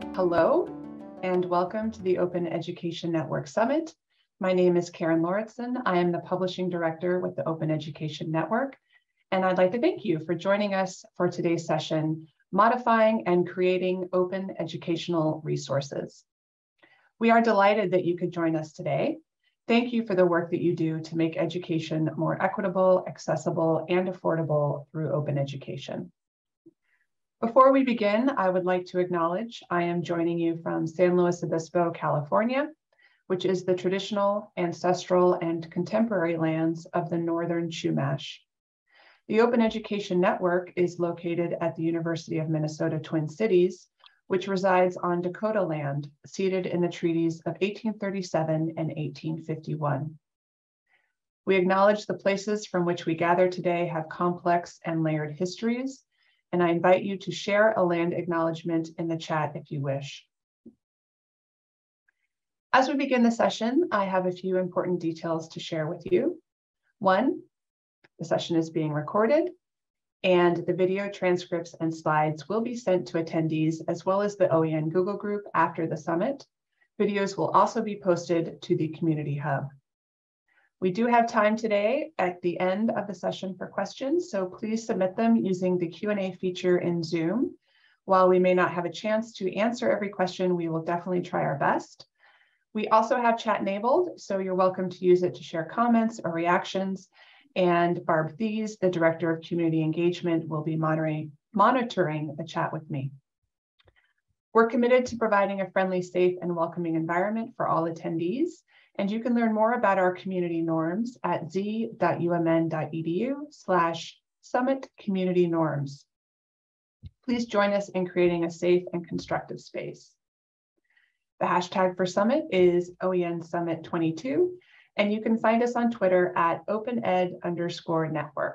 Hello, and welcome to the Open Education Network Summit. My name is Karen Lauritsen. I am the Publishing Director with the Open Education Network, and I'd like to thank you for joining us for today's session, Modifying and Creating Open Educational Resources. We are delighted that you could join us today. Thank you for the work that you do to make education more equitable, accessible, and affordable through open education. Before we begin, I would like to acknowledge I am joining you from San Luis Obispo, California, which is the traditional, ancestral, and contemporary lands of the Northern Chumash. The Open Education Network is located at the University of Minnesota Twin Cities, which resides on Dakota land, ceded in the treaties of 1837 and 1851. We acknowledge the places from which we gather today have complex and layered histories, and I invite you to share a land acknowledgement in the chat if you wish. As we begin the session, I have a few important details to share with you. One, the session is being recorded, and the video transcripts and slides will be sent to attendees as well as the OEN Google group after the summit. Videos will also be posted to the Community Hub. We do have time today at the end of the session for questions, so please submit them using the Q&A feature in Zoom. While we may not have a chance to answer every question, we will definitely try our best. We also have chat enabled, so you're welcome to use it to share comments or reactions. And Barb Thies, the Director of Community Engagement, will be monitoring the chat with me. We're committed to providing a friendly, safe, and welcoming environment for all attendees. And you can learn more about our community norms at z.umn.edu/summit-community-norms. Please join us in creating a safe and constructive space. The hashtag for Summit is OEN Summit 22, and you can find us on Twitter at opened_network.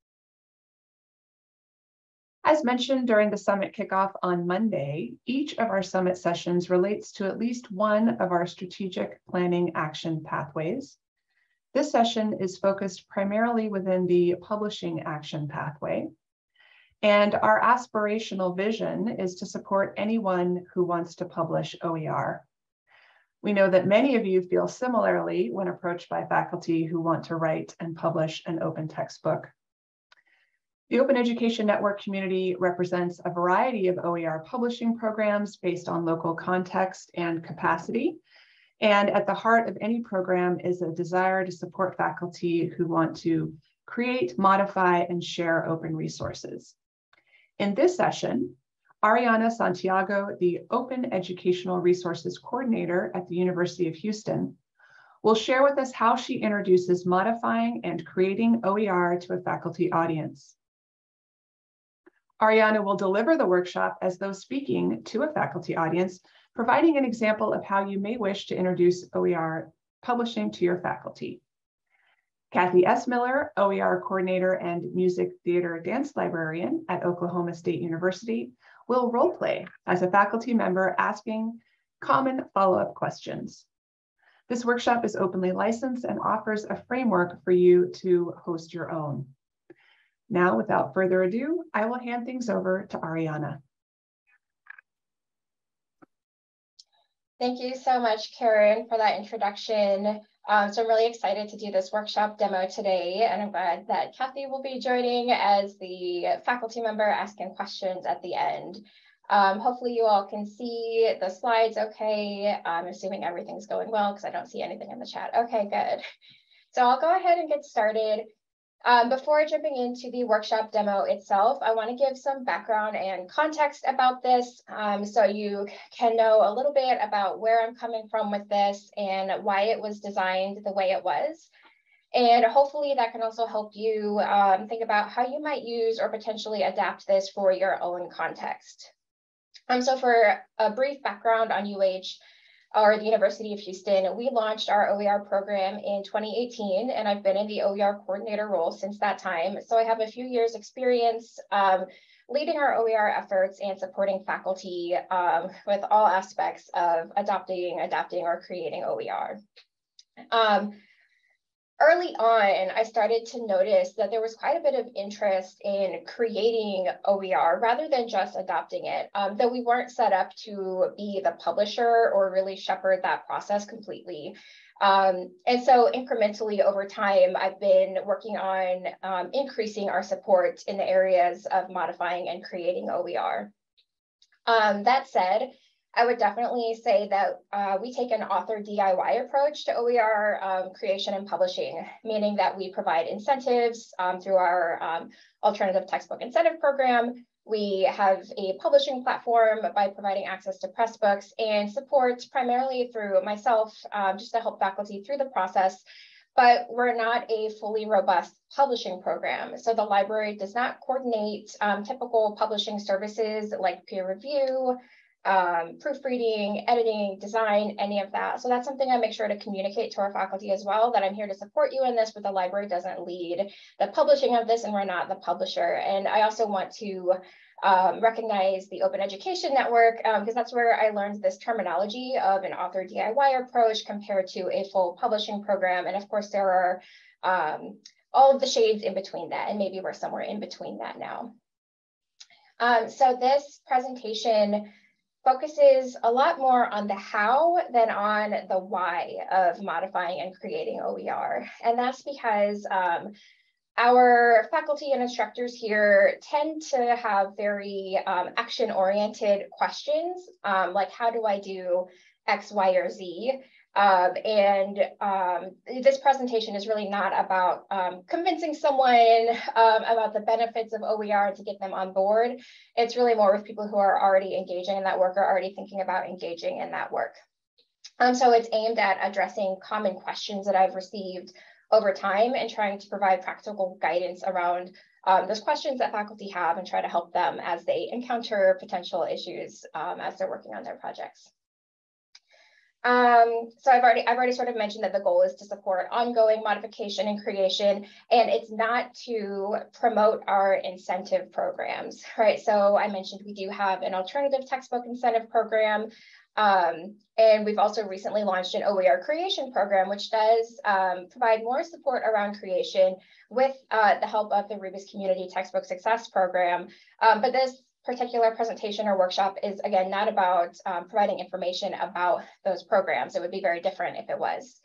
As mentioned during the summit kickoff on Monday, each of our summit sessions relates to at least one of our strategic planning action pathways. This session is focused primarily within the publishing action pathway. And our aspirational vision is to support anyone who wants to publish OER. We know that many of you feel similarly when approached by faculty who want to write and publish an open textbook. The Open Education Network community represents a variety of OER publishing programs based on local context and capacity. And at the heart of any program is a desire to support faculty who want to create, modify, and share open resources. In this session, Ariana Santiago, the Open Educational Resources Coordinator at the University of Houston, will share with us how she introduces modifying and creating OER to a faculty audience. Ariana will deliver the workshop as though speaking to a faculty audience, providing an example of how you may wish to introduce OER publishing to your faculty. Kathy Essmiller, OER Coordinator and Music Theater Dance Librarian at Oklahoma State University, will role-play as a faculty member asking common follow-up questions. This workshop is openly licensed and offers a framework for you to host your own. Now, without further ado, I will hand things over to Ariana. Thank you so much, Karen, for that introduction. So I'm really excited to do this workshop demo today, and I'm glad that Kathy will be joining as the faculty member asking questions at the end. Hopefully you all can see the slides okay. I'm assuming everything's going well because I don't see anything in the chat. Okay, good. So I'll go ahead and get started. Before jumping into the workshop demo itself, I want to give some background and context about this so you can know a little bit about where I'm coming from with this and why it was designed the way it was. And hopefully that can also help you think about how you might use or potentially adapt this for your own context. So for a brief background on UH, or the University of Houston, we launched our OER program in 2018, and I've been in the OER coordinator role since that time. So I have a few years experience leading our OER efforts and supporting faculty with all aspects of adapting, or creating OER. early on, I started to notice that there was quite a bit of interest in creating OER rather than just adopting it, though we weren't set up to be the publisher or really shepherd that process completely. And so incrementally over time, I've been working on increasing our support in the areas of modifying and creating OER. That said, I would definitely say that we take an author DIY approach to OER creation and publishing, meaning that we provide incentives through our alternative textbook incentive program. We have a publishing platform by providing access to press books and support primarily through myself, just to help faculty through the process. But we're not a fully robust publishing program. So the library does not coordinate typical publishing services like peer review, proofreading, editing, design, any of that. So that's something I make sure to communicate to our faculty as well, that I'm here to support you in this, but the library doesn't lead the publishing of this and we're not the publisher. And I also want to recognize the Open Education Network, because that's where I learned this terminology of an author DIY approach compared to a full publishing program. And of course, there are all of the shades in between that, and maybe we're somewhere in between that now. So this presentation focuses a lot more on the how than on the why of modifying and creating OER. And that's because our faculty and instructors here tend to have very action-oriented questions, like how do I do X, Y, or Z? This presentation is really not about convincing someone about the benefits of OER to get them on board. It's really more with people who are already engaging in that work or already thinking about engaging in that work. So it's aimed at addressing common questions that I've received over time and trying to provide practical guidance around those questions that faculty have and try to help them as they encounter potential issues as they're working on their projects. So I've already sort of mentioned that the goal is to support ongoing modification and creation, and it's not to promote our incentive programs, right? So I mentioned we do have an alternative textbook incentive program, and we've also recently launched an OER creation program, which does provide more support around creation with the help of the Rebus Community Textbook Success Program. But this particular presentation or workshop is, again, not about providing information about those programs. It would be very different if it was.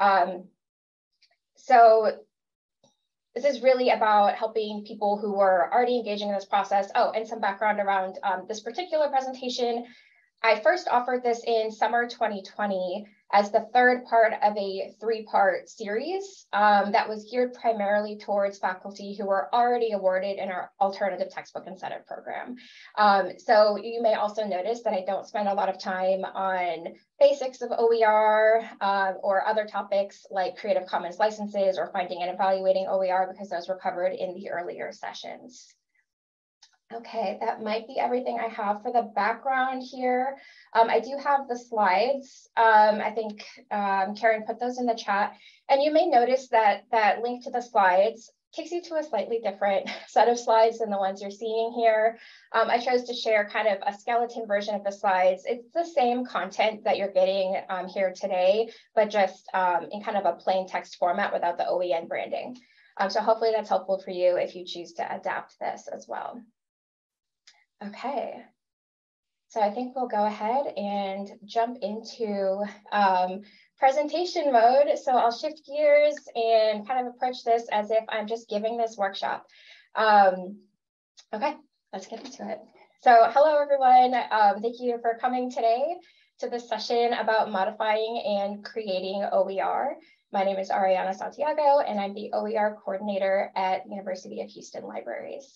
So this is really about helping people who are already engaging in this process. Oh, and some background around this particular presentation. I first offered this in summer 2020 as the third part of a three-part series that was geared primarily towards faculty who were already awarded in our alternative textbook incentive program. So you may also notice that I don't spend a lot of time on basics of OER or other topics like Creative Commons licenses or finding and evaluating OER, because those were covered in the earlier sessions. Okay, that might be everything I have for the background here. I do have the slides. I think Karen put those in the chat. And you may notice that that link to the slides takes you to a slightly different set of slides than the ones you're seeing here. I chose to share kind of a skeleton version of the slides. It's the same content that you're getting here today, but just in kind of a plain text format without the OEN branding. So hopefully that's helpful for you if you choose to adapt this as well. Okay, so I think we'll go ahead and jump into presentation mode. So I'll shift gears and kind of approach this as if I'm just giving this workshop. Okay, let's get into it. So hello, everyone. Thank you for coming today to this session about modifying and creating OER. My name is Ariana Santiago, and I'm the OER coordinator at University of Houston Libraries.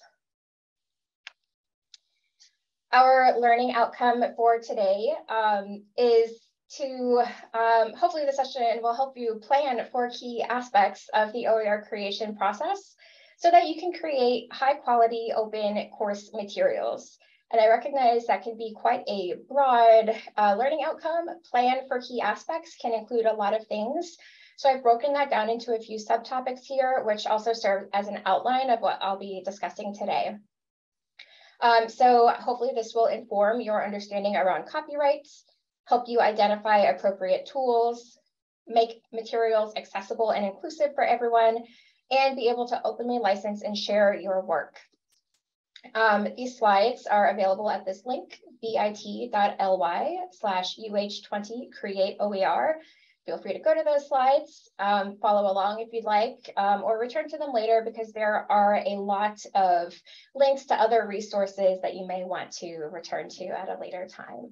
Our learning outcome for today is to, hopefully the session will help you plan for key aspects of the OER creation process so that you can create high quality open course materials. And I recognize that can be quite a broad learning outcome. Plan for key aspects can include a lot of things. So I've broken that down into a few subtopics here, which also serve as an outline of what I'll be discussing today. So hopefully this will inform your understanding around copyrights, help you identify appropriate tools, make materials accessible and inclusive for everyone, and be able to openly license and share your work. These slides are available at this link, bit.ly/UH20createOER. Feel free to go to those slides, follow along if you'd like, or return to them later because there are a lot of links to other resources that you may want to return to at a later time.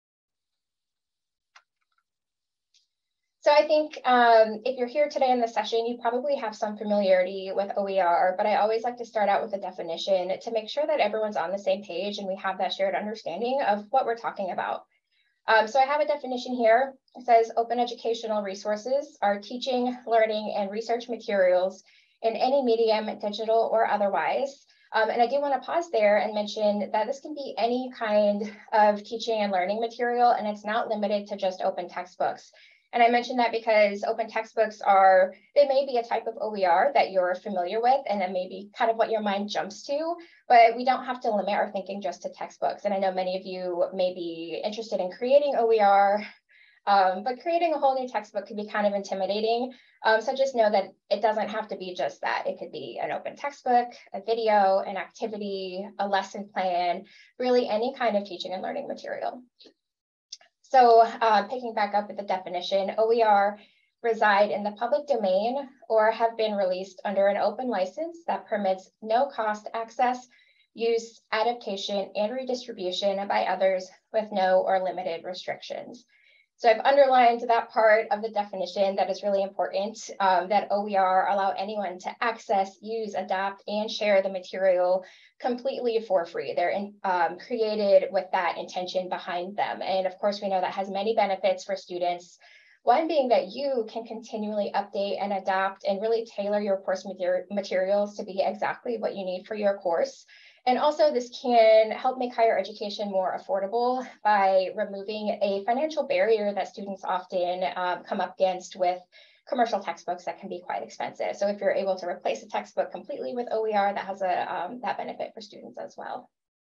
So I think if you're here today in the session, you probably have some familiarity with OER, but I always like to start out with a definition to make sure that everyone's on the same page and we have that shared understanding of what we're talking about. So I have a definition here. It says open educational resources are teaching, learning, and research materials in any medium, digital or otherwise. And I do want to pause there and mention that this can be any kind of teaching and learning material, and it's not limited to just open textbooks. And I mention that because open textbooks they may be a type of OER that you're familiar with, and that may be kind of what your mind jumps to, but we don't have to limit our thinking just to textbooks. And I know many of you may be interested in creating OER, but creating a whole new textbook can be kind of intimidating. So just know that it doesn't have to be just that. It could be an open textbook, a video, an activity, a lesson plan, really any kind of teaching and learning material. So picking back up with the definition, OER reside in the public domain or have been released under an open license that permits no cost access, use, adaptation, and redistribution by others with no or limited restrictions. So I've underlined that part of the definition that is really important, that OER allow anyone to access, use, adapt, and share the material completely for free. They're created with that intention behind them. And of course, we know that has many benefits for students. One being that you can continually update and adapt and really tailor your course materials to be exactly what you need for your course. And also this can help make higher education more affordable by removing a financial barrier that students often come up against with commercial textbooks that can be quite expensive. So if you're able to replace a textbook completely with OER, that has that benefit for students as well.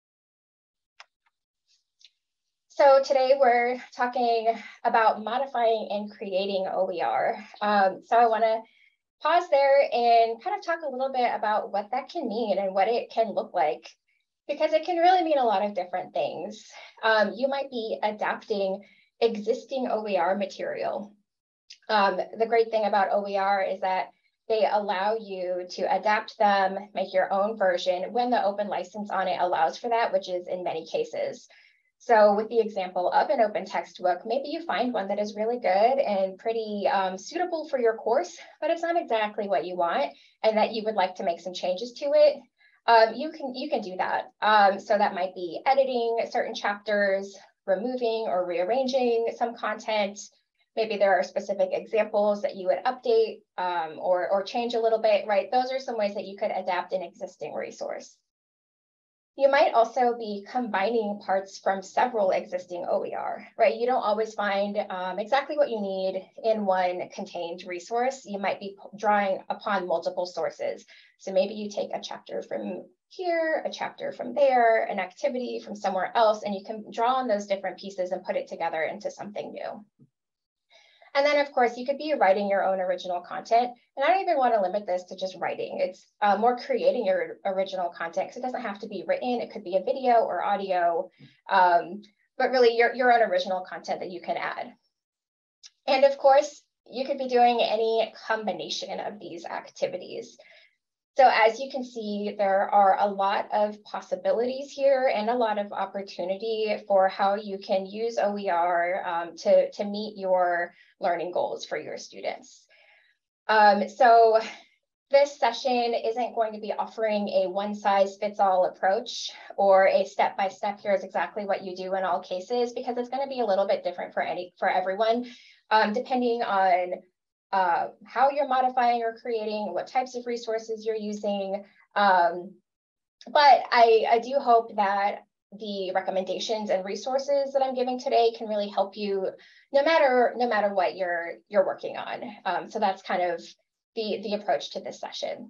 So today we're talking about modifying and creating OER. So I want to pause there and kind of talk a little bit about what that can mean and what it can look like, because it can really mean a lot of different things. You might be adapting existing OER material. The great thing about OER is that they allow you to adapt them, make your own version when the open license on it allows for that, which is in many cases. So with the example of an open textbook, maybe you find one that is really good and pretty suitable for your course, but it's not exactly what you want and that you would like to make some changes to it. You can do that. So that might be editing certain chapters, removing or rearranging some content. Maybe there are specific examples that you would update or change a little bit, right? Those are some ways that you could adapt an existing resource. You might also be combining parts from several existing OER, right? You don't always find exactly what you need in one contained resource. You might be drawing upon multiple sources. So maybe you take a chapter from here, a chapter from there, an activity from somewhere else, and you can draw on those different pieces and put it together into something new. And then, of course, you could be writing your own original content. And I don't even want to limit this to just writing. It's more creating your original content, because it doesn't have to be written. It could be a video or audio, but really your own original content that you can add. And of course, you could be doing any combination of these activities. So as you can see, there are a lot of possibilities here and a lot of opportunity for how you can use OER to meet your learning goals for your students. So this session isn't going to be offering a one-size-fits-all approach or a step-by-step, here's exactly what you do in all cases, because it's going to be a little bit different for everyone, depending on how you're modifying or creating, what types of resources you're using. But I do hope that the recommendations and resources that I'm giving today can really help you no matter what you're working on. So that's kind of the approach to this session.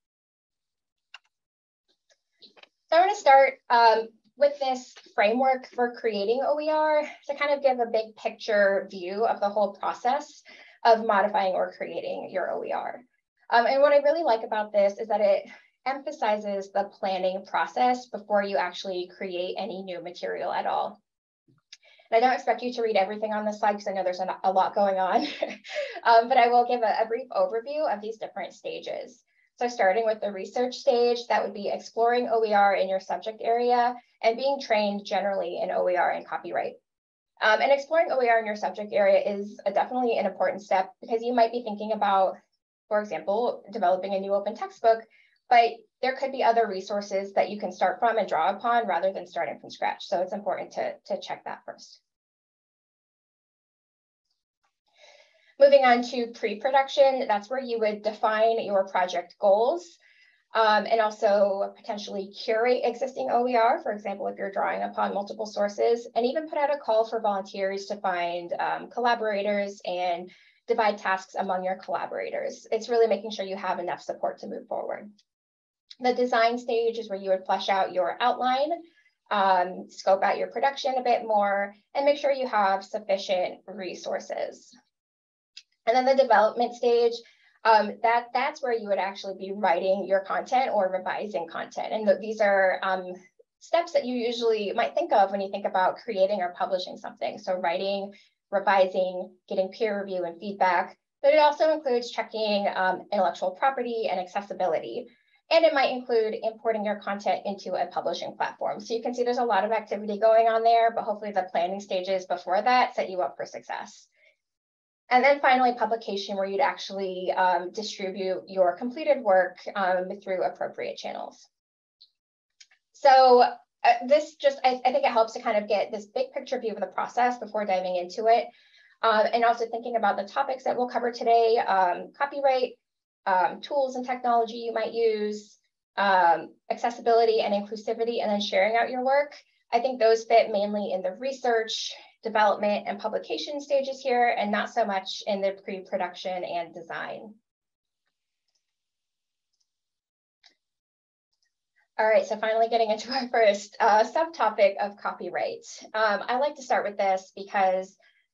So I want to start with this framework for creating OER to kind of give a big picture view of the whole process. of modifying or creating your OER. And what I really like about this is that it emphasizes the planning process before you actually create any new material at all. And I don't expect you to read everything on this slide because I know there's a lot going on, but I will give a brief overview of these different stages. So starting with the research stage, that would be exploring OER in your subject area and being trained generally in OER and copyright. And exploring OER in your subject area is definitely an important step because you might be thinking about, for example, developing a new open textbook, but there could be other resources that you can start from and draw upon rather than starting from scratch. So it's important to check that first. Moving on to pre-production, that's where you would define your project goals and also potentially curate existing OER, for example, if you're drawing upon multiple sources, and even put out a call for volunteers to find collaborators and divide tasks among your collaborators. It's really making sure you have enough support to move forward. The design stage is where you would flesh out your outline, scope out your production a bit more, and make sure you have sufficient resources. And then the development stage, that's where you would actually be writing your content or revising content. And these are steps that you usually might think of when you think about creating or publishing something. So writing, revising, getting peer review and feedback, but it also includes checking intellectual property and accessibility. And it might include importing your content into a publishing platform. So you can see there's a lot of activity going on there, but hopefully the planning stages before that set you up for success. And then finally, publication, where you'd actually distribute your completed work through appropriate channels. So this just, I think it helps to kind of get this big picture view of the process before diving into it. And also thinking about the topics that we'll cover today, copyright, tools and technology you might use, accessibility and inclusivity, and then sharing out your work. I think those fit mainly in the research, development, and publication stages here, and not so much in the pre-production and design. All right, so finally getting into our first subtopic of copyright. I like to start with this because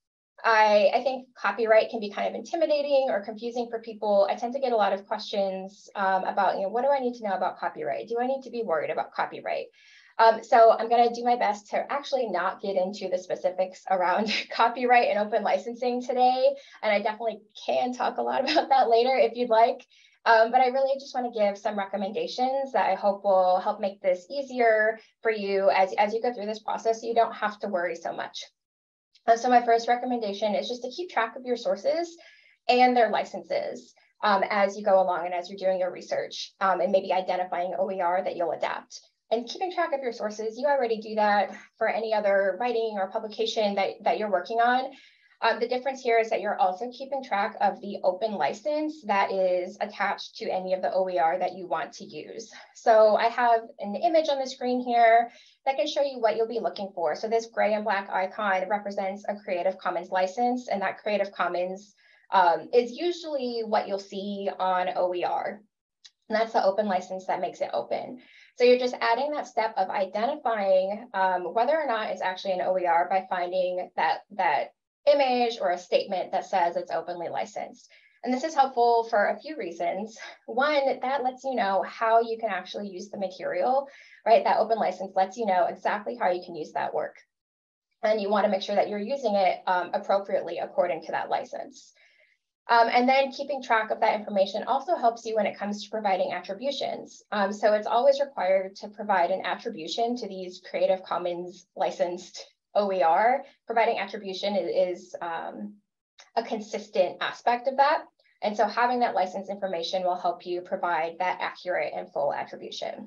I think copyright can be kind of intimidating or confusing for people. I tend to get a lot of questions about, what do I need to know about copyright? Do I need to be worried about copyright? So I'm going to do my best to actually not get into the specifics around copyright and open licensing today. And I definitely can talk a lot about that later if you'd like. But I really just want to give some recommendations that I hope will help make this easier for you as you go through this process, so you don't have to worry so much. So my first recommendation is just to keep track of your sources and their licenses as you go along and as you're doing your research, and maybe identifying OER that you'll adapt. And keeping track of your sources, you already do that for any other writing or publication that you're working on. The difference here is that you're also keeping track of the open license that is attached to any of the OER that you want to use. So I have an image on the screen here that can show you what you'll be looking for. So this gray and black icon represents a Creative Commons license, and that Creative Commons is usually what you'll see on OER. And that's the open license that makes it open. So you're just adding that step of identifying whether or not it's actually an OER by finding that image or a statement that says it's openly licensed. And this is helpful for a few reasons. One, that lets you know how you can actually use the material, right? That open license lets you know exactly how you can use that work. And you want to make sure that you're using it appropriately according to that license. And then keeping track of that information also helps you when it comes to providing attributions. So it's always required to provide an attribution to these Creative Commons licensed OER. Providing attribution is a consistent aspect of that. And so having that license information will help you provide that accurate and full attribution.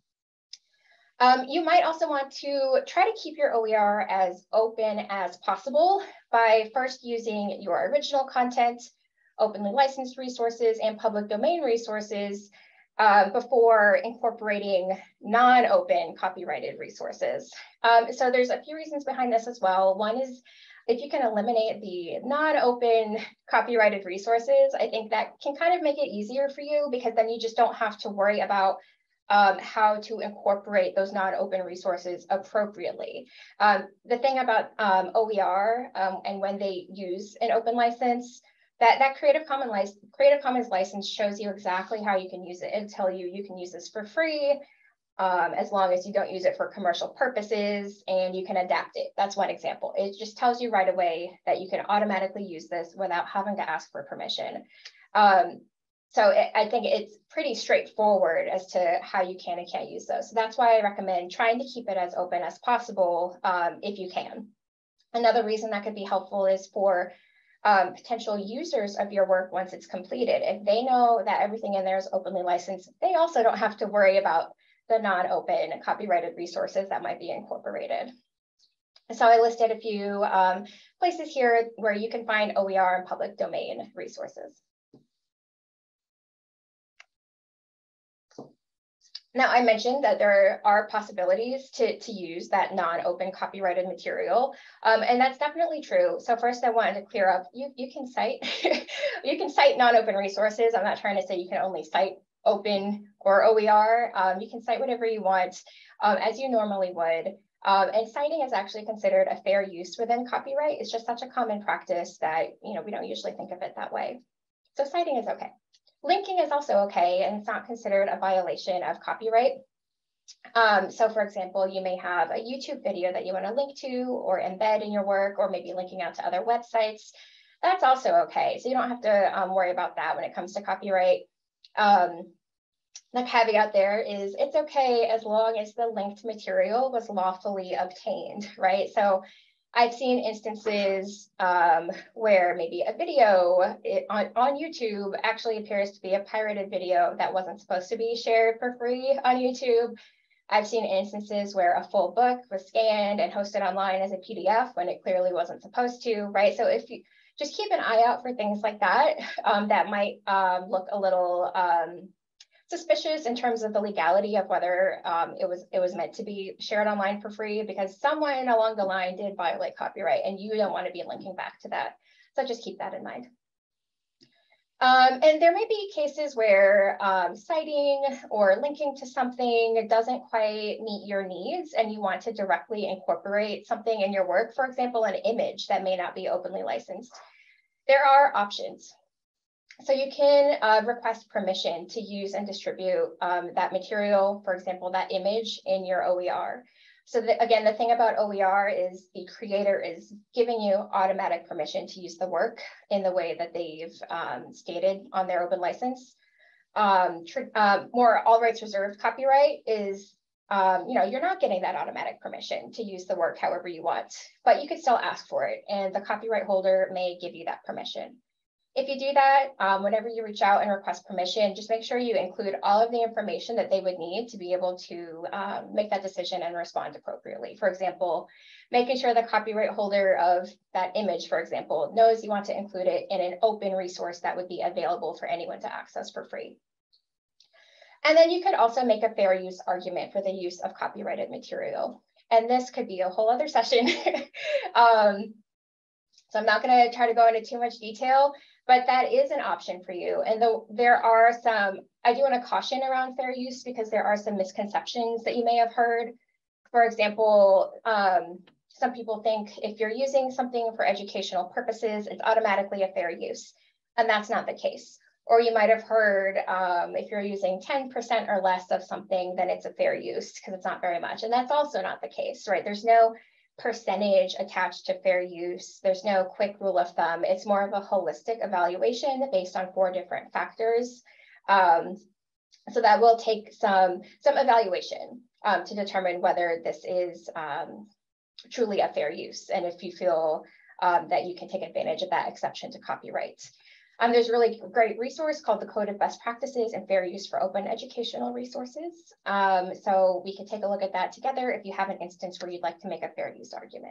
You might also want to try to keep your OER as open as possible by first using your original content, openly licensed resources, and public domain resources before incorporating non-open copyrighted resources. So there's a few reasons behind this as well. One is if you can eliminate the non-open copyrighted resources, I think that can kind of make it easier for you, because then you just don't have to worry about how to incorporate those non-open resources appropriately. The thing about OER and when they use an open license, that Creative Commons license shows you exactly how you can use it. It'll tell you can use this for free, as long as you don't use it for commercial purposes, and you can adapt it. That's one example. It just tells you right away that you can automatically use this without having to ask for permission. I think it's pretty straightforward as to how you can and can't use those. So that's why I recommend trying to keep it as open as possible if you can. Another reason that could be helpful is for potential users of your work once it's completed. If they know that everything in there is openly licensed, they also don't have to worry about the non-open copyrighted resources that might be incorporated. So I listed a few places here where you can find OER and public domain resources. Now, I mentioned that there are possibilities to use that non-open copyrighted material, and that's definitely true. So first, I wanted to clear up, you can cite you can cite non-open resources. I'm not trying to say you can only cite open or OER. You can cite whatever you want, as you normally would. And citing is actually considered a fair use within copyright. It's just such a common practice that we don't usually think of it that way. So citing is okay. Linking is also okay, and it's not considered a violation of copyright. So for example, you may have a YouTube video that you want to link to or embed in your work, or maybe linking out to other websites. That's also okay. So you don't have to worry about that when it comes to copyright. The caveat there is it's okay as long as the linked material was lawfully obtained, right? So I've seen instances where maybe a video on YouTube actually appears to be a pirated video that wasn't supposed to be shared for free on YouTube. I've seen instances where a full book was scanned and hosted online as a PDF when it clearly wasn't supposed to, right? So if you just keep an eye out for things like that, that might look a little suspicious in terms of the legality of whether it was meant to be shared online for free, because someone along the line did violate copyright and you don't want to be linking back to that. So just keep that in mind. And there may be cases where citing or linking to something doesn't quite meet your needs and you want to directly incorporate something in your work, for example, an image that may not be openly licensed. There are options. So you can request permission to use and distribute that material, for example, that image in your OER. So again, the thing about OER is the creator is giving you automatic permission to use the work in the way that they've stated on their open license. More all rights reserved copyright is, you're not getting that automatic permission to use the work however you want, but you could still ask for it, and the copyright holder may give you that permission. If you do that, whenever you reach out and request permission, just make sure you include all of the information that they would need to be able to make that decision and respond appropriately. For example, making sure the copyright holder of that image, for example, knows you want to include it in an open resource that would be available for anyone to access for free. And then you could also make a fair use argument for the use of copyrighted material. And this could be a whole other session. So I'm not going to try to go into too much detail, but that is an option for you. And there are some, I do want to caution around fair use because there are some misconceptions that you may have heard. For example, some people think if you're using something for educational purposes, it's automatically a fair use. And that's not the case. Or you might have heard if you're using 10% or less of something, then it's a fair use because it's not very much. And that's also not the case, right? There's no percentage attached to fair use. There's no quick rule of thumb. It's more of a holistic evaluation based on 4 different factors. So that will take some evaluation to determine whether this is truly a fair use, and if you feel that you can take advantage of that exception to copyright. There's a really great resource called the Code of Best Practices and Fair Use for Open Educational Resources. So we can take a look at that together if you have an instance where you'd like to make a fair use argument.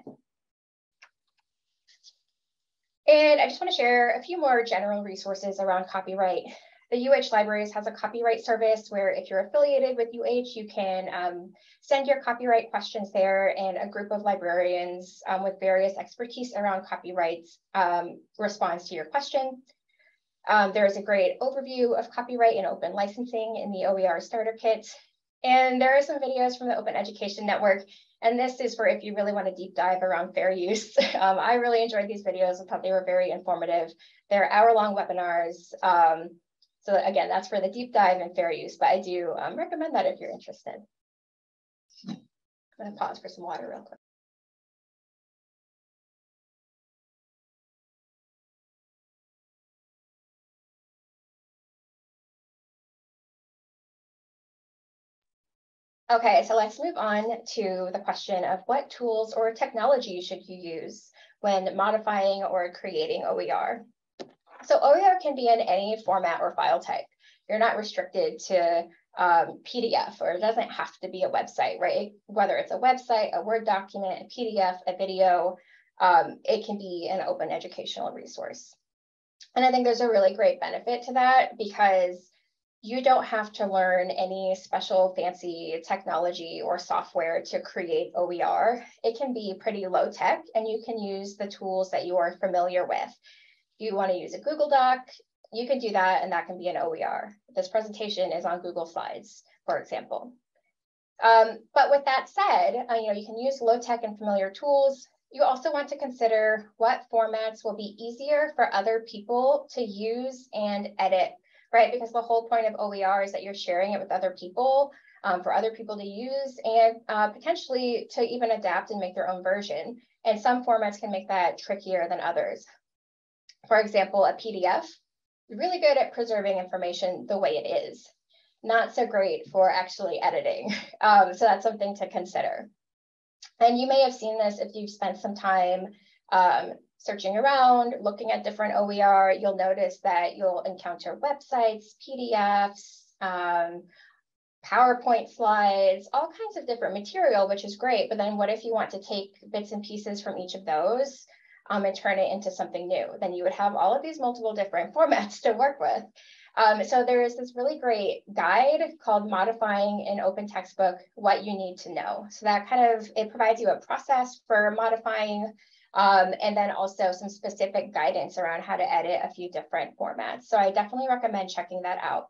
And I just want to share a few more general resources around copyright. The UH Libraries has a copyright service where if you're affiliated with UH, you can send your copyright questions there, and a group of librarians with various expertise around copyrights responds to your question. There's a great overview of copyright and open licensing in the OER Starter Kit. And there are some videos from the Open Education Network And this is for if you really want to deep dive around fair use. I really enjoyed these videos. I thought they were very informative. They're hour-long webinars. So again, that's for the deep dive and fair use, but I do recommend that if you're interested. I'm going to pause for some water real quick. Okay, so let's move on to the question of what tools or technology should you use when modifying or creating OER? So OER can be in any format or file type. You're not restricted to PDF, or it doesn't have to be a website, right? Whether it's a website, a Word document, a PDF, a video, it can be an open educational resource. And I think there's a really great benefit to that because you don't have to learn any special fancy technology or software to create OER. It can be pretty low tech, and you can use the tools that you are familiar with. If you want to use a Google Doc, you can do that, and that can be an OER. This presentation is on Google Slides, for example. But with that said, you can use low tech and familiar tools. You also want to consider what formats will be easier for other people to use and edit, right? Because the whole point of OER is that you're sharing it with other people for other people to use and potentially to even adapt and make their own version. And some formats can make that trickier than others. For example, a PDF, really good at preserving information the way it is, not so great for actually editing. So that's something to consider. And you may have seen this if you've spent some time searching around, looking at different OER. You'll notice that you'll encounter websites, PDFs, PowerPoint slides, all kinds of different material, which is great. But then what if you want to take bits and pieces from each of those and turn it into something new? Then you would have all of these multiple different formats to work with. So there is this really great guide called Modifying an Open Textbook, What You Need to Know. So that it provides you a process for modifying and then also some specific guidance around how to edit a few different formats. So I definitely recommend checking that out.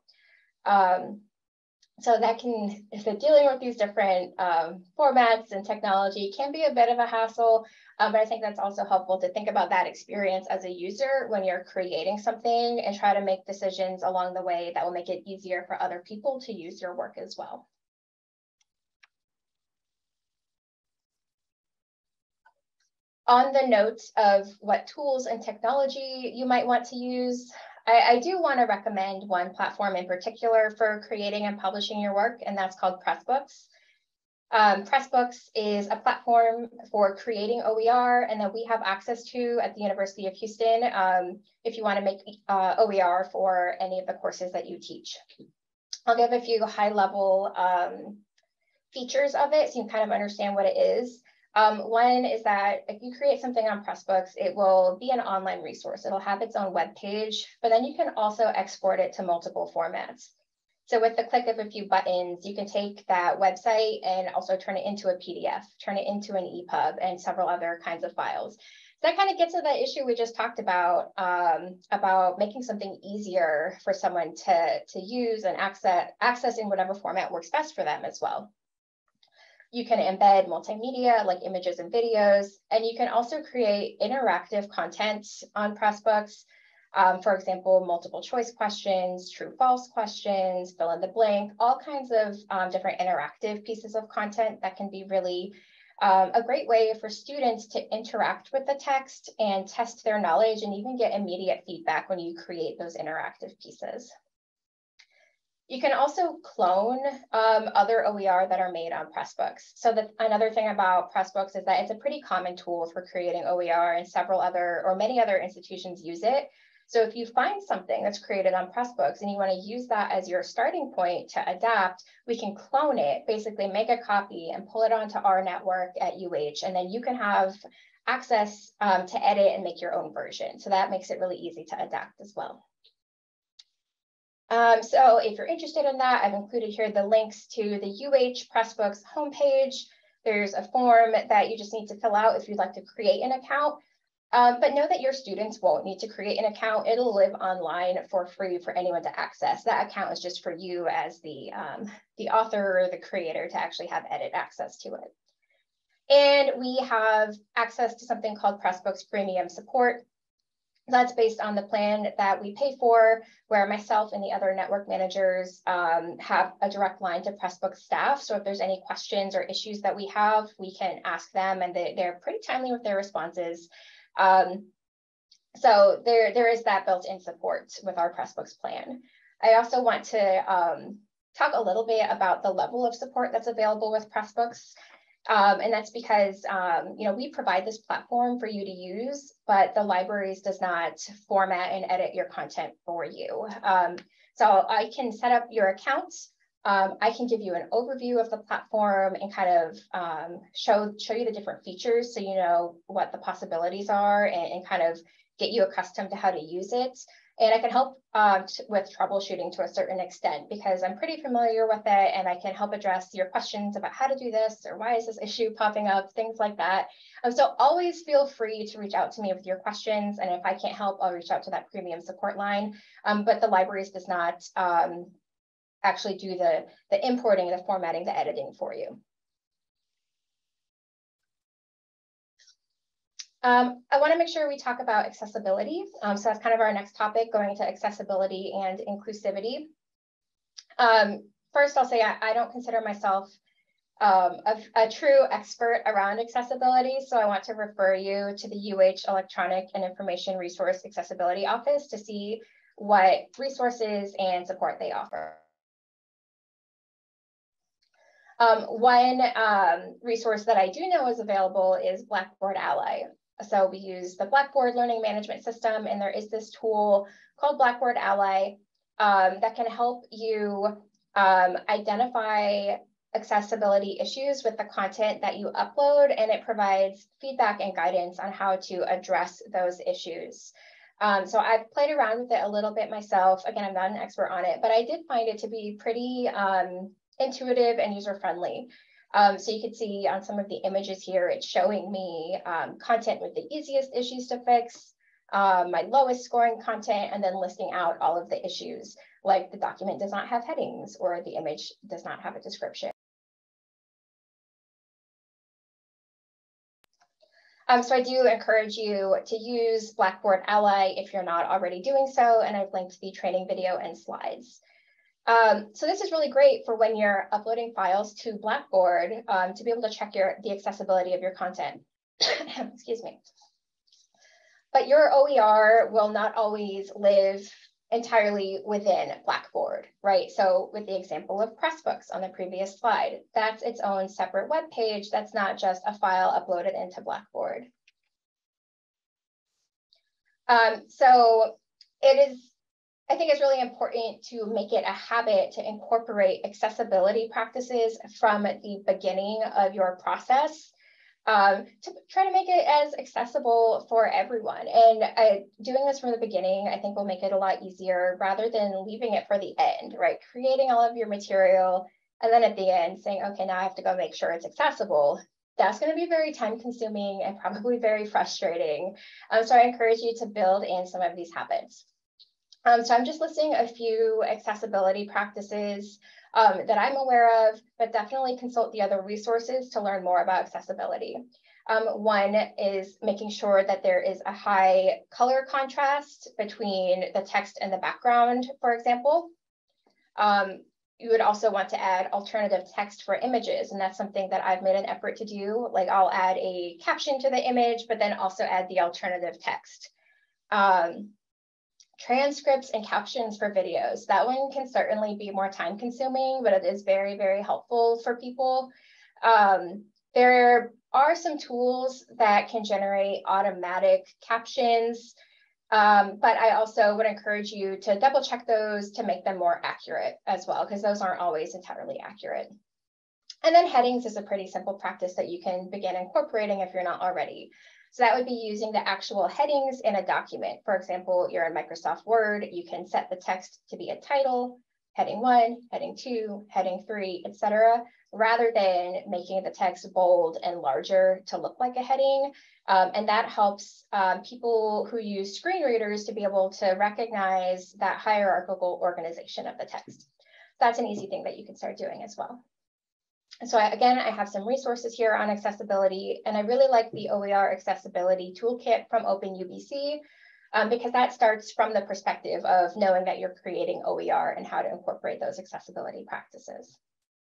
So that can, if you're dealing with these different formats and technology, can be a bit of a hassle, but I think that's also helpful to think about that experience as a user when you're creating something and try to make decisions along the way that will make it easier for other people to use your work as well. On the note of what tools and technology you might want to use, I do want to recommend one platform in particular for creating and publishing your work, and that's called Pressbooks. Pressbooks is a platform for creating OER, and that we have access to at the University of Houston if you want to make OER for any of the courses that you teach. I'll give a few high-level features of it so you can kind of understand what it is. One is that if you create something on Pressbooks, it will be an online resource. It'll have its own web page, but then you can also export it to multiple formats. So with the click of a few buttons, you can take that website and also turn it into a PDF, turn it into an EPUB, and several other kinds of files. So that kind of gets to that issue we just talked about making something easier for someone to use and access in whatever format works best for them as well. You can embed multimedia like images and videos, and you can also create interactive content on Pressbooks. For example, multiple choice questions, true false questions, fill in the blank, all kinds of different interactive pieces of content that can be really a great way for students to interact with the text and test their knowledge and even get immediate feedback when you create those interactive pieces. You can also clone other OER that are made on Pressbooks. So another thing about Pressbooks is that it's a pretty common tool for creating OER, and many other institutions use it. So if you find something that's created on Pressbooks and you want to use that as your starting point to adapt, we can clone it, basically make a copy and pull it onto our network at UH, and then you can have access to edit and make your own version. So that makes it really easy to adapt as well. So if you're interested in that, I've included here the links to the UH Pressbooks homepage. There's a form that you just need to fill out if you'd like to create an account. But know that your students won't need to create an account. It'll live online for free for anyone to access. That account is just for you as the author or the creator to actually have edit access to it. And we have access to something called Pressbooks Premium Support. That's based on the plan that we pay for, where myself and the other network managers have a direct line to Pressbooks staff. So if there's any questions or issues that we have, we can ask them, and they're pretty timely with their responses. So there is that built-in support with our Pressbooks plan. I also want to talk a little bit about the level of support that's available with Pressbooks. And that's because, we provide this platform for you to use, but the libraries does not format and edit your content for you. So I can set up your account. I can give you an overview of the platform and kind of show you the different features so you know what the possibilities are and kind of get you accustomed to how to use it. And I can help with troubleshooting to a certain extent because I'm pretty familiar with it, and I can help address your questions about how to do this or why is this issue popping up, things like that. So always feel free to reach out to me with your questions, and if I can't help, I'll reach out to that premium support line. But the libraries does not actually do the importing, the formatting, the editing for you. I want to make sure we talk about accessibility. So that's kind of our next topic, going to accessibility and inclusivity. First, I'll say I don't consider myself a true expert around accessibility. So I want to refer you to the UH Electronic and Information Resource Accessibility Office to see what resources and support they offer. One resource that I do know is available is Blackboard Ally. So we use the Blackboard Learning Management System, and there is this tool called Blackboard Ally that can help you identify accessibility issues with the content that you upload, and it provides feedback and guidance on how to address those issues. So I've played around with it a little bit myself. Again, I'm not an expert on it, but I did find it to be pretty intuitive and user-friendly. So you can see on some of the images here, it's showing me content with the easiest issues to fix, my lowest scoring content, and then listing out all of the issues, like the document does not have headings or the image does not have a description. So I do encourage you to use Blackboard Ally if you're not already doing so, and I've linked the training video and slides. So this is really great for when you're uploading files to Blackboard to be able to check the accessibility of your content. Excuse me. But your OER will not always live entirely within Blackboard, right? So with the example of Pressbooks on the previous slide, that's its own separate web page. That's not just a file uploaded into Blackboard. So I think it's really important to make it a habit to incorporate accessibility practices from the beginning of your process to try to make it as accessible for everyone. And doing this from the beginning, I think will make it a lot easier rather than leaving it for the end, right? Creating all of your material and then at the end saying, okay, now I have to go make sure it's accessible. That's going to be very time consuming and probably very frustrating. So I encourage you to build in some of these habits. So I'm just listing a few accessibility practices that I'm aware of, but definitely consult the other resources to learn more about accessibility. One is making sure that there is a high color contrast between the text and the background, for example. You would also want to add alternative text for images, and that's something that I've made an effort to do. Like I'll add a caption to the image, but then also add the alternative text. Transcripts and captions for videos. That one can certainly be more time consuming, but it is very, very helpful for people. There are some tools that can generate automatic captions, but I also would encourage you to double check those to make them more accurate as well, because those aren't always entirely accurate. And then headings is a pretty simple practice that you can begin incorporating if you're not already. So that would be using the actual headings in a document. For example, you're in Microsoft Word, you can set the text to be a title, heading 1, heading 2, heading 3, etc., rather than making the text bold and larger to look like a heading. And that helps people who use screen readers to be able to recognize that hierarchical organization of the text. That's an easy thing that you can start doing as well. So again, I have some resources here on accessibility, and I really like the OER accessibility toolkit from OpenUBC because that starts from the perspective of knowing that you're creating OER and how to incorporate those accessibility practices.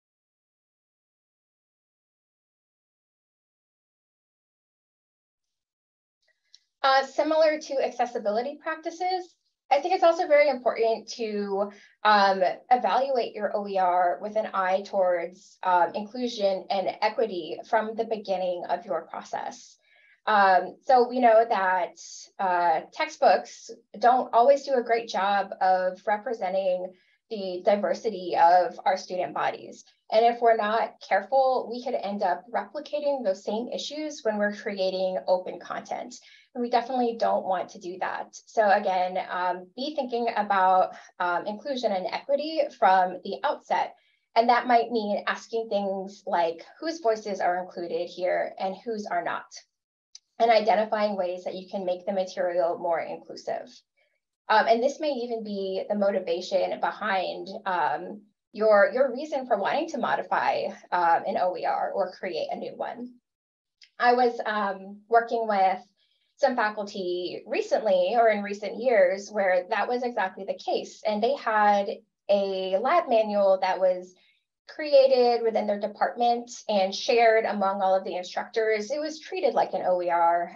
Similar to accessibility practices, I think it's also very important to evaluate your OER with an eye towards inclusion and equity from the beginning of your process. So we know that textbooks don't always do a great job of representing the diversity of our student bodies. And if we're not careful, we could end up replicating those same issues when we're creating open content. And we definitely don't want to do that. So again, be thinking about inclusion and equity from the outset. And that might mean asking things like whose voices are included here and whose are not, and identifying ways that you can make the material more inclusive. And this may even be the motivation behind your reason for wanting to modify an OER or create a new one. I was working with some faculty recently or in recent years where that was exactly the case. And they had a lab manual that was created within their department and shared among all of the instructors. It was treated like an OER,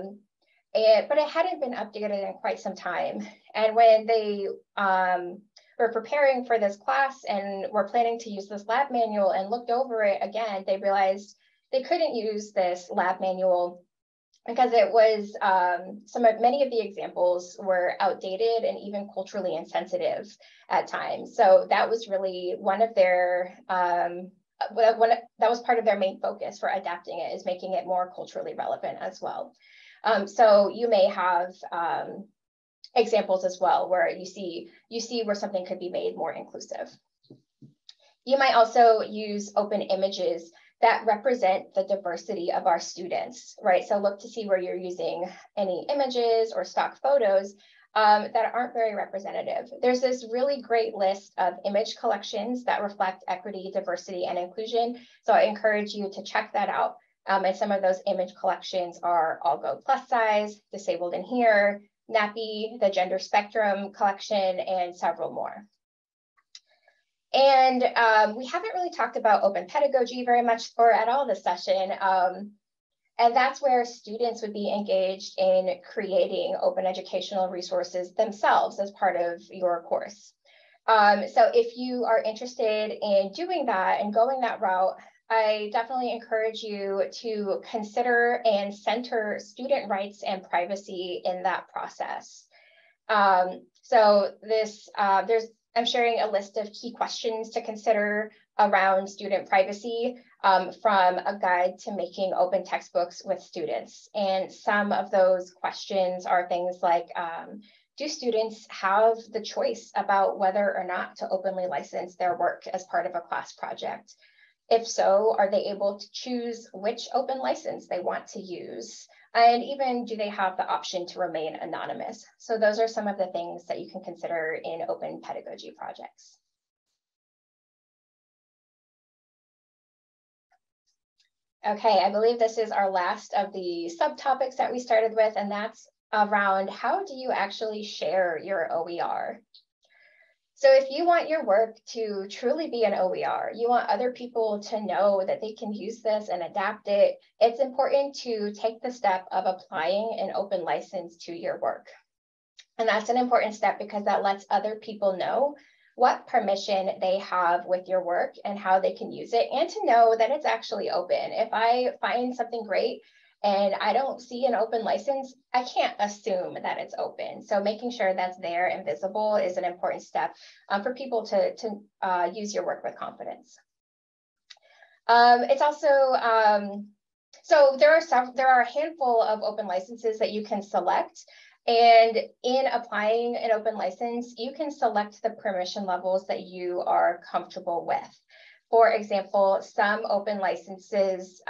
but it hadn't been updated in quite some time. And when they were preparing for this class and were planning to use this lab manual and looked over it again, they realized they couldn't use this lab manual because it was many of the examples were outdated and even culturally insensitive at times. So that was really one of their that was part of their main focus for adapting it, is making it more culturally relevant as well. So you may have examples as well where you see where something could be made more inclusive. You might also use open images that represent the diversity of our students, right? So look to see where you're using any images or stock photos that aren't very representative. There's this really great list of image collections that reflect equity, diversity, and inclusion. So I encourage you to check that out. And some of those image collections are All Go Plus Size, Disabled in Here, NAPI, the Gender Spectrum collection, and several more. And we haven't really talked about open pedagogy very much or at all this session. And that's where students would be engaged in creating open educational resources themselves as part of your course. So if you are interested in doing that and going that route, I definitely encourage you to consider and center student rights and privacy in that process. So this, I'm sharing a list of key questions to consider around student privacy from a guide to making open textbooks with students. And some of those questions are things like, do students have the choice about whether or not to openly license their work as part of a class project? If so, are they able to choose which open license they want to use? And even, do they have the option to remain anonymous? So those are some of the things that you can consider in open pedagogy projects. Okay, I believe this is our last of the subtopics that we started with, and that's around how do you actually share your OER? So if you want your work to truly be an OER, you want other people to know that they can use this and adapt it, it's important to take the step of applying an open license to your work. And that's an important step because that lets other people know what permission they have with your work and how they can use it, and to know that it's actually open. If I find something great and I don't see an open license, I can't assume that it's open. So making sure that's there and visible is an important step for people to use your work with confidence. It's also, so there are a handful of open licenses that you can select. And in applying an open license, you can select the permission levels that you are comfortable with. For example, some open licenses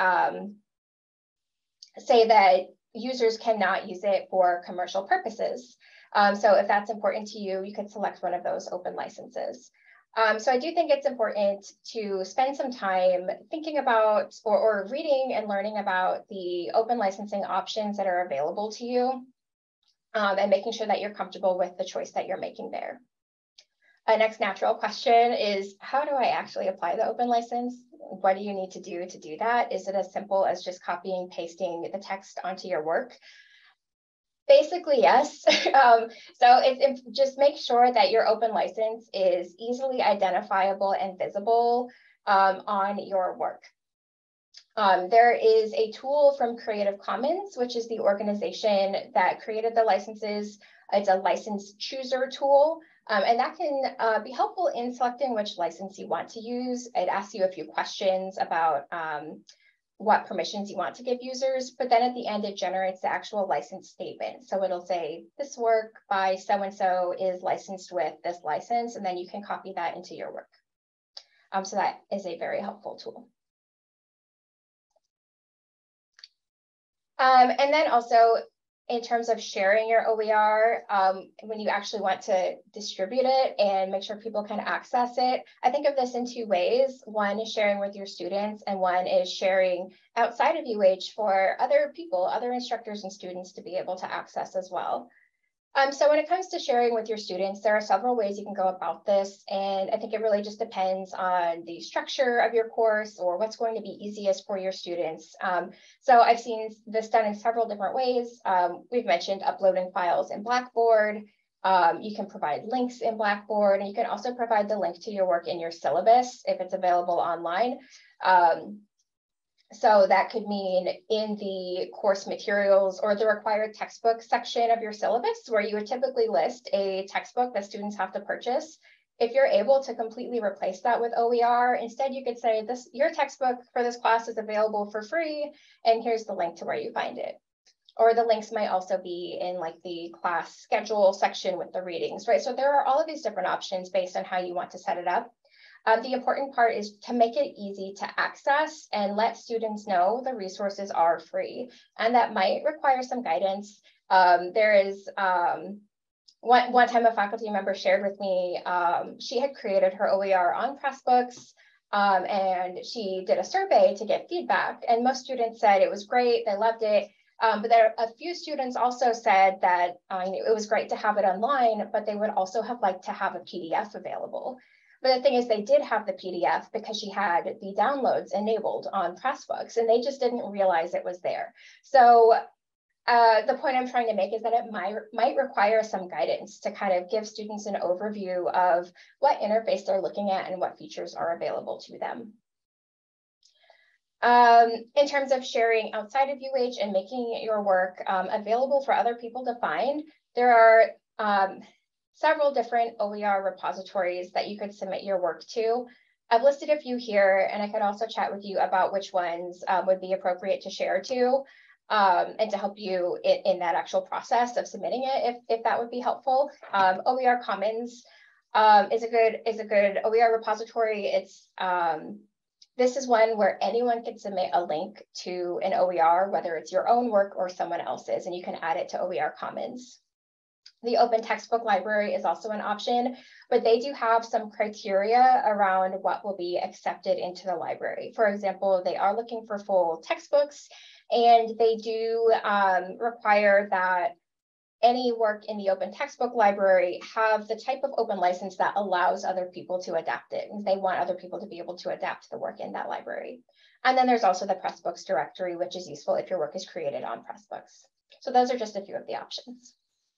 say that users cannot use it for commercial purposes. So if that's important to you, you could select one of those open licenses. So I do think it's important to spend some time thinking about or reading and learning about the open licensing options that are available to you, and making sure that you're comfortable with the choice that you're making there. A next natural question is, how do I actually apply the open license? What do you need to do that? Is it as simple as just copying, pasting the text onto your work? Basically, yes. So just make sure that your open license is easily identifiable and visible on your work. There is a tool from Creative Commons, which is the organization that created the licenses. It's a license chooser tool, and that can be helpful in selecting which license you want to use. It asks you a few questions about what permissions you want to give users, but then at the end, it generates the actual license statement. So it'll say, this work by so-and-so is licensed with this license, and then you can copy that into your work. So that is a very helpful tool. And then also, in terms of sharing your OER, when you actually want to distribute it and make sure people can access it, I think of this in two ways. One is sharing with your students, and one is sharing outside of UH for other people, other instructors and students to be able to access as well. So when it comes to sharing with your students, there are several ways you can go about this. And I think it really just depends on the structure of your course or what's going to be easiest for your students. So I've seen this done in several different ways. We've mentioned uploading files in Blackboard. You can provide links in Blackboard, and you can also provide the link to your work in your syllabus if it's available online. So that could mean in the course materials or the required textbook section of your syllabus, where you would typically list a textbook that students have to purchase. If you're able to completely replace that with OER, instead you could say, your textbook for this class is available for free, and here's the link to where you find it. Or the links might also be in like the class schedule section with the readings, right? So there are all of these different options based on how you want to set it up. The important part is to make it easy to access and let students know the resources are free, and that might require some guidance. There is one time a faculty member shared with me, she had created her OER on Pressbooks, and she did a survey to get feedback, and most students said it was great, they loved it. But there are a few students also said that it was great to have it online, but they would also have liked to have a PDF available. But the thing is, they did have the PDF because she had the downloads enabled on Pressbooks, and they just didn't realize it was there. So the point I'm trying to make is that it might require some guidance to kind of give students an overview of what interface they're looking at and what features are available to them. In terms of sharing outside of UH and making your work available for other people to find, there are several different OER repositories that you could submit your work to. I've listed a few here, and I could also chat with you about which ones would be appropriate to share to, and to help you in that actual process of submitting it, if that would be helpful. OER Commons is a good OER repository. It's this is one where anyone can submit a link to an OER, whether it's your own work or someone else's, and you can add it to OER Commons. The Open Textbook Library is also an option, but they do have some criteria around what will be accepted into the library. For example, they are looking for full textbooks, and they do require that any work in the Open Textbook Library have the type of open license that allows other people to adapt it. They want other people to be able to adapt the work in that library. And then there's also the Pressbooks directory, which is useful if your work is created on Pressbooks. So those are just a few of the options.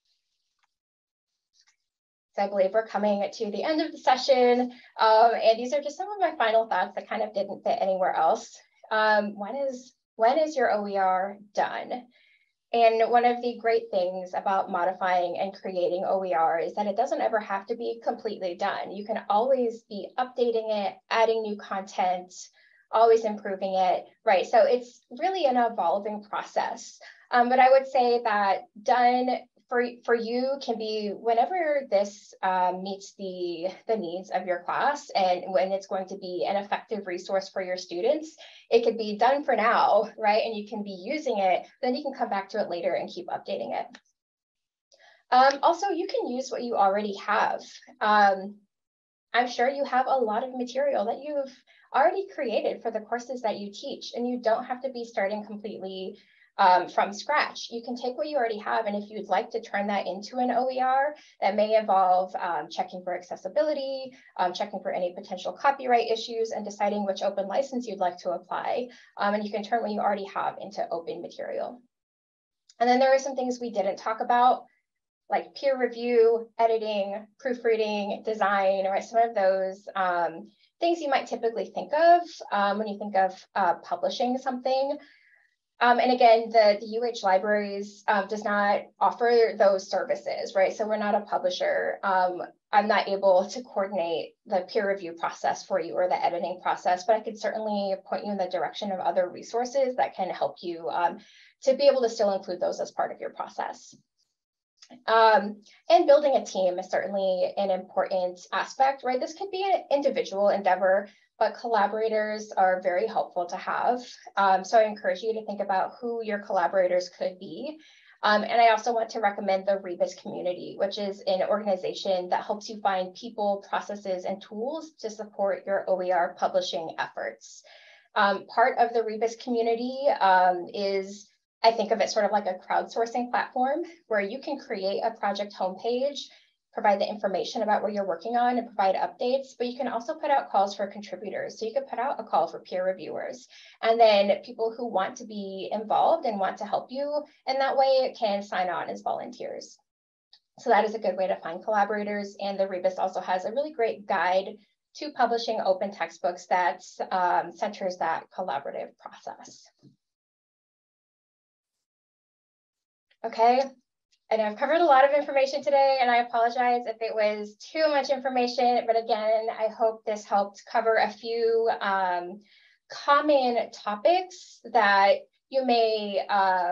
So I believe we're coming to the end of the session. And these are just some of my final thoughts that kind of didn't fit anywhere else. When is your OER done? And one of the great things about modifying and creating OER is that it doesn't ever have to be completely done. You can always be updating it, adding new content, always improving it, right? So it's really an evolving process. But I would say that done for you can be whenever this meets the needs of your class, and when it's going to be an effective resource for your students. It could be done for now, right? And you can be using it, then you can come back to it later and keep updating it. Also, you can use what you already have. I'm sure you have a lot of material that you've already created for the courses that you teach, and you don't have to be starting completely from scratch. You can take what you already have, and if you'd like to turn that into an OER, that may involve checking for accessibility, checking for any potential copyright issues, and deciding which open license you'd like to apply. And you can turn what you already have into open material. And then there are some things we didn't talk about, like peer review, editing, proofreading, design, or some of those things you might typically think of when you think of publishing something. And again, the UH Libraries does not offer those services, right? So we're not a publisher. I'm not able to coordinate the peer review process for you or the editing process, but I could certainly point you in the direction of other resources that can help you to be able to still include those as part of your process. And building a team is certainly an important aspect, right? This could be an individual endeavor, but collaborators are very helpful to have. So I encourage you to think about who your collaborators could be. And I also want to recommend the Rebus community, which is an organization that helps you find people, processes, and tools to support your OER publishing efforts. Part of the Rebus community is, I think of it sort of like a crowdsourcing platform where you can create a project homepage, provide the information about what you're working on and provide updates, but you can also put out calls for contributors. So you could put out a call for peer reviewers, and then people who want to be involved and want to help you in that way can sign on as volunteers. So that is a good way to find collaborators. And the Rebus also has a really great guide to publishing open textbooks that centers that collaborative process. Okay, and I've covered a lot of information today, and I apologize if it was too much information, but again, I hope this helped cover a few common topics that you may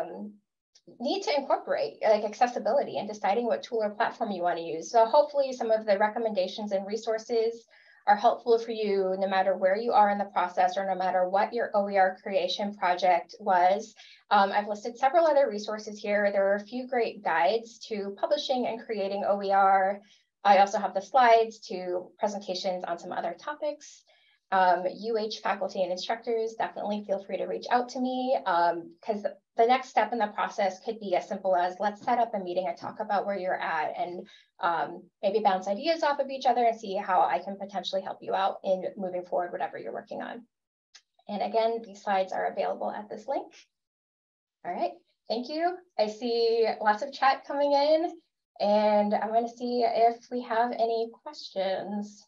need to incorporate, like accessibility and deciding what tool or platform you want to use. So hopefully some of the recommendations and resources are helpful for you no matter where you are in the process or no matter what your OER creation project was. I've listed several other resources here. There are a few great guides to publishing and creating OER. I also have the slides to presentations on some other topics. UH faculty and instructors, definitely feel free to reach out to me because the next step in the process could be as simple as let's set up a meeting and talk about where you're at and maybe bounce ideas off of each other and see how I can potentially help you out in moving forward, whatever you're working on. And again, these slides are available at this link. All right, thank you. I see lots of chat coming in, and I'm going to see if we have any questions.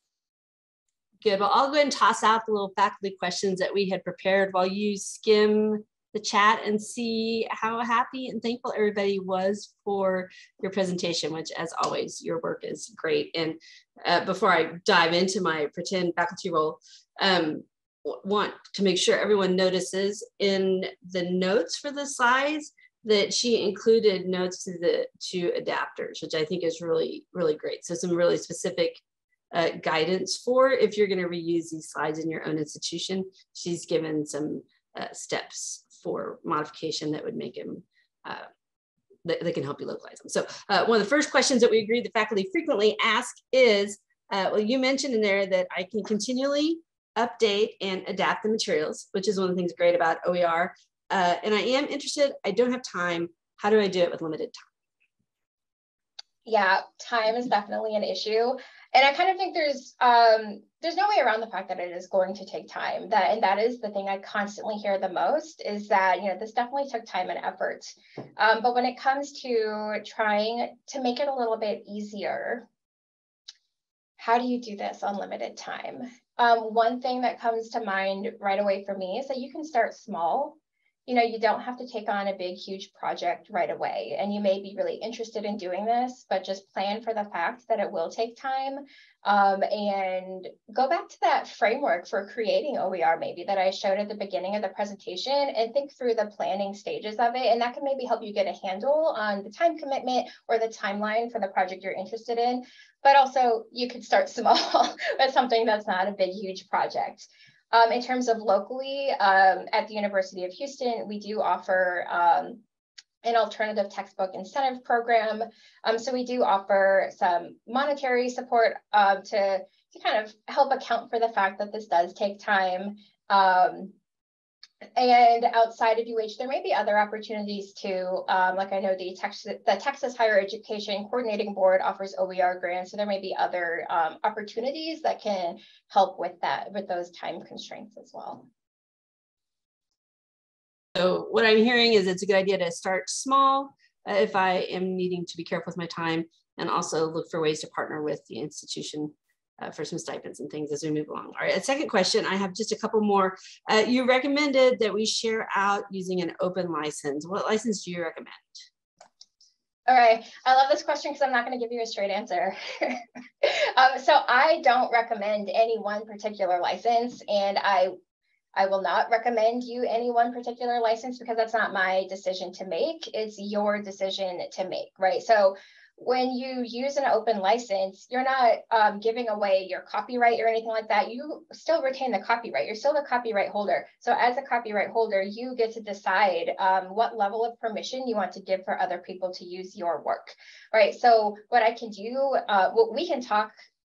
Good. Well, I'll go ahead and toss out the little faculty questions that we had prepared while you skim the chat and see how happy and thankful everybody was for your presentation, which as always, your work is great. And before I dive into my pretend faculty role, want to make sure everyone notices in the notes for the slides that she included notes to adapters, which I think is really, really great. So some really specific guidance for if you're going to reuse these slides in your own institution. She's given some steps for modification that would make them, that can help you localize them. So one of the first questions that we agreed the faculty frequently ask is, well, you mentioned in there that I can continually update and adapt the materials, which is one of the things great about OER. And I am interested, I don't have time. How do I do it with limited time? Yeah, time is definitely an issue. And I kind of think there's no way around the fact that it is going to take time. That is the thing I constantly hear the most is that, you know, this definitely took time and effort. But when it comes to trying to make it a little bit easier, how do you do this on limited time? One thing that comes to mind right away for me is that you can start small. You know, you don't have to take on a big, huge project right away. And you may be really interested in doing this, but just plan for the fact that it will take time. And go back to that framework for creating OER maybe that I showed at the beginning of the presentation and think through the planning stages of it. And that can maybe help you get a handle on the time commitment or the timeline for the project you're interested in. But also you could start small with something that's not a big, huge project. In terms of locally, at the University of Houston, we do offer an alternative textbook incentive program. So we do offer some monetary support to to kind of help account for the fact that this does take time. And outside of UH, there may be other opportunities too. Like I know the Texas Higher Education Coordinating Board offers OER grants, so there may be other opportunities that can help with that, with those time constraints as well. So what I'm hearing is it's a good idea to start small if I am needing to be careful with my time, and also look for ways to partner with the institution for some stipends and things as we move along. All right, a second question, I have just a couple more. You recommended that we share out using an open license. What license do you recommend? All right, I love this question because I'm not going to give you a straight answer. So I don't recommend any one particular license, and I will not recommend you any one particular license because that's not my decision to make. It's your decision to make, right? So when you use an open license, you're not giving away your copyright or anything like that. You still retain the copyright. You're still the copyright holder. So as a copyright holder, you get to decide what level of permission you want to give for other people to use your work, right? So what I can do, we can talk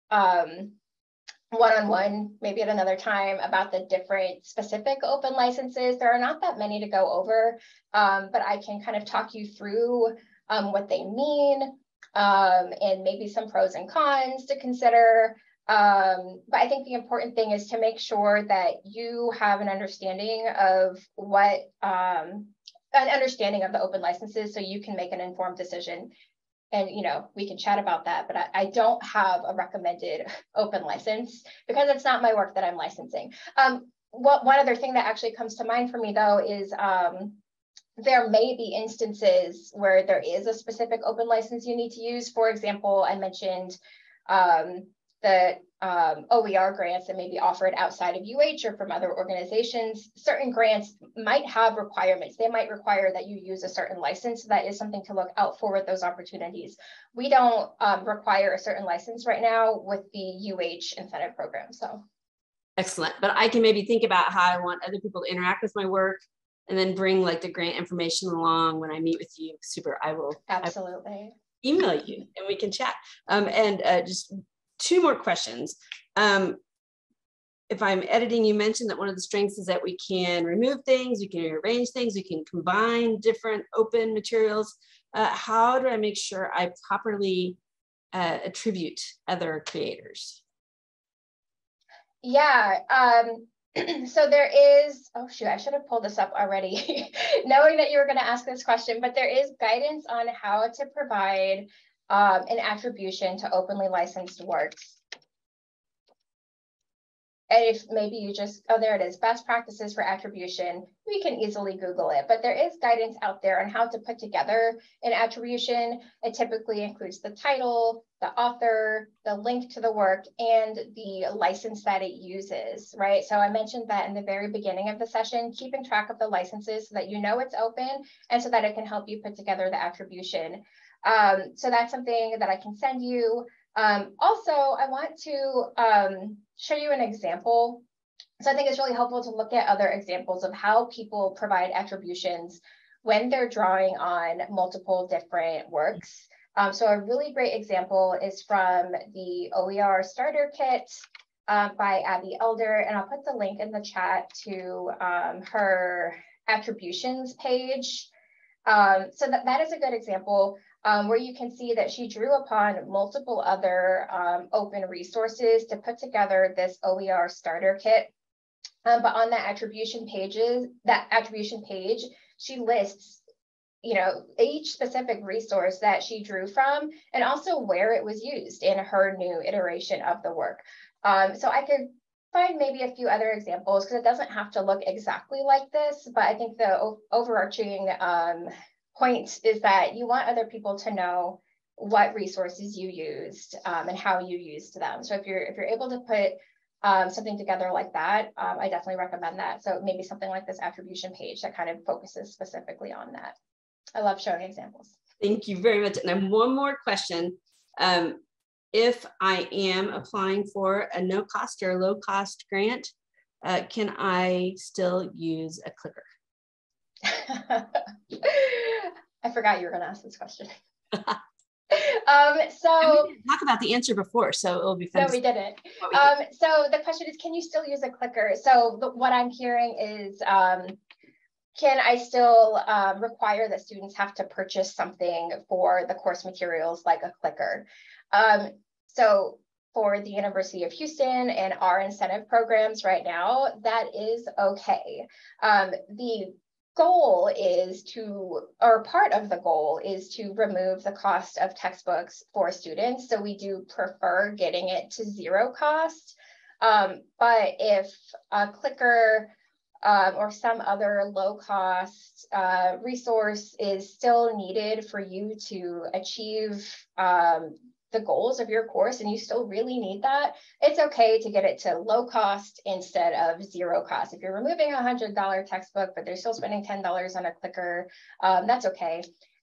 one-on-one, maybe at another time, about the different specific open licenses. There are not that many to go over, but I can kind of talk you through what they mean, and maybe some pros and cons to consider. But I think the important thing is to make sure that you have an understanding of what, an understanding of the open licenses, so you can make an informed decision. And, you know, we can chat about that, but I don't have a recommended open license because it's not my work that I'm licensing. One other thing that actually comes to mind for me though is, there may be instances where there is a specific open license you need to use. For example, I mentioned the OER grants that may be offered outside of UH or from other organizations. Certain grants might have requirements. They might require that you use a certain license. So that is something to look out for with those opportunities. We don't require a certain license right now with the UH incentive program. So excellent. But I can maybe think about how I want other people to interact with my work, and then bring like the grant information along when I meet with you. Super, I will absolutely email you and we can chat. Just two more questions. If I'm editing, you mentioned that one of the strengths is that we can remove things, we can rearrange things, we can combine different open materials. How do I make sure I properly attribute other creators? Yeah. So there is, oh shoot, I should have pulled this up already, knowing that you were going to ask this question, but there is guidance on how to provide an attribution to openly licensed works. And if maybe you just, oh, there it is, best practices for attribution. We can easily Google it, but there is guidance out there on how to put together an attribution. It typically includes the title, the author, the link to the work, and the license that it uses, right? So I mentioned that in the very beginning of the session, keeping track of the licenses so that you know it's open and so that it can help you put together the attribution. So that's something that I can send you. Also, I want to show you an example. So I think it's really helpful to look at other examples of how people provide attributions when they're drawing on multiple different works. So a really great example is from the OER Starter Kit by Abby Elder, and I'll put the link in the chat to her attributions page. So that is a good example. Where you can see that she drew upon multiple other open resources to put together this OER starter kit. But on that attribution page, she lists, you know, each specific resource that she drew from and also where it was used in her new iteration of the work. So I could find maybe a few other examples because it doesn't have to look exactly like this, but I think the overarching point is that you want other people to know what resources you used and how you used them. So if you're able to put something together like that, I definitely recommend that. So maybe something like this attribution page that kind of focuses specifically on that. I love showing examples. Thank you very much. And I have one more question. If I am applying for a no cost or low cost grant, can I still use a clicker? I forgot you were going to ask this question. So we didn't talk about the answer before, so it'll be fun. No, we didn't. So the question is, can you still use a clicker? So what I'm hearing is, can I still require that students have to purchase something for the course materials like a clicker? So for the University of Houston and our incentive programs right now, that is okay. The goal is to, or part of the goal is to remove the cost of textbooks for students. So we do prefer getting it to zero cost. But if a clicker or some other low cost resource is still needed for you to achieve the goals of your course and you still really need that, it's okay to get it to low cost instead of zero cost. If you're removing a $100 textbook, but they're still spending $10 on a clicker, that's okay.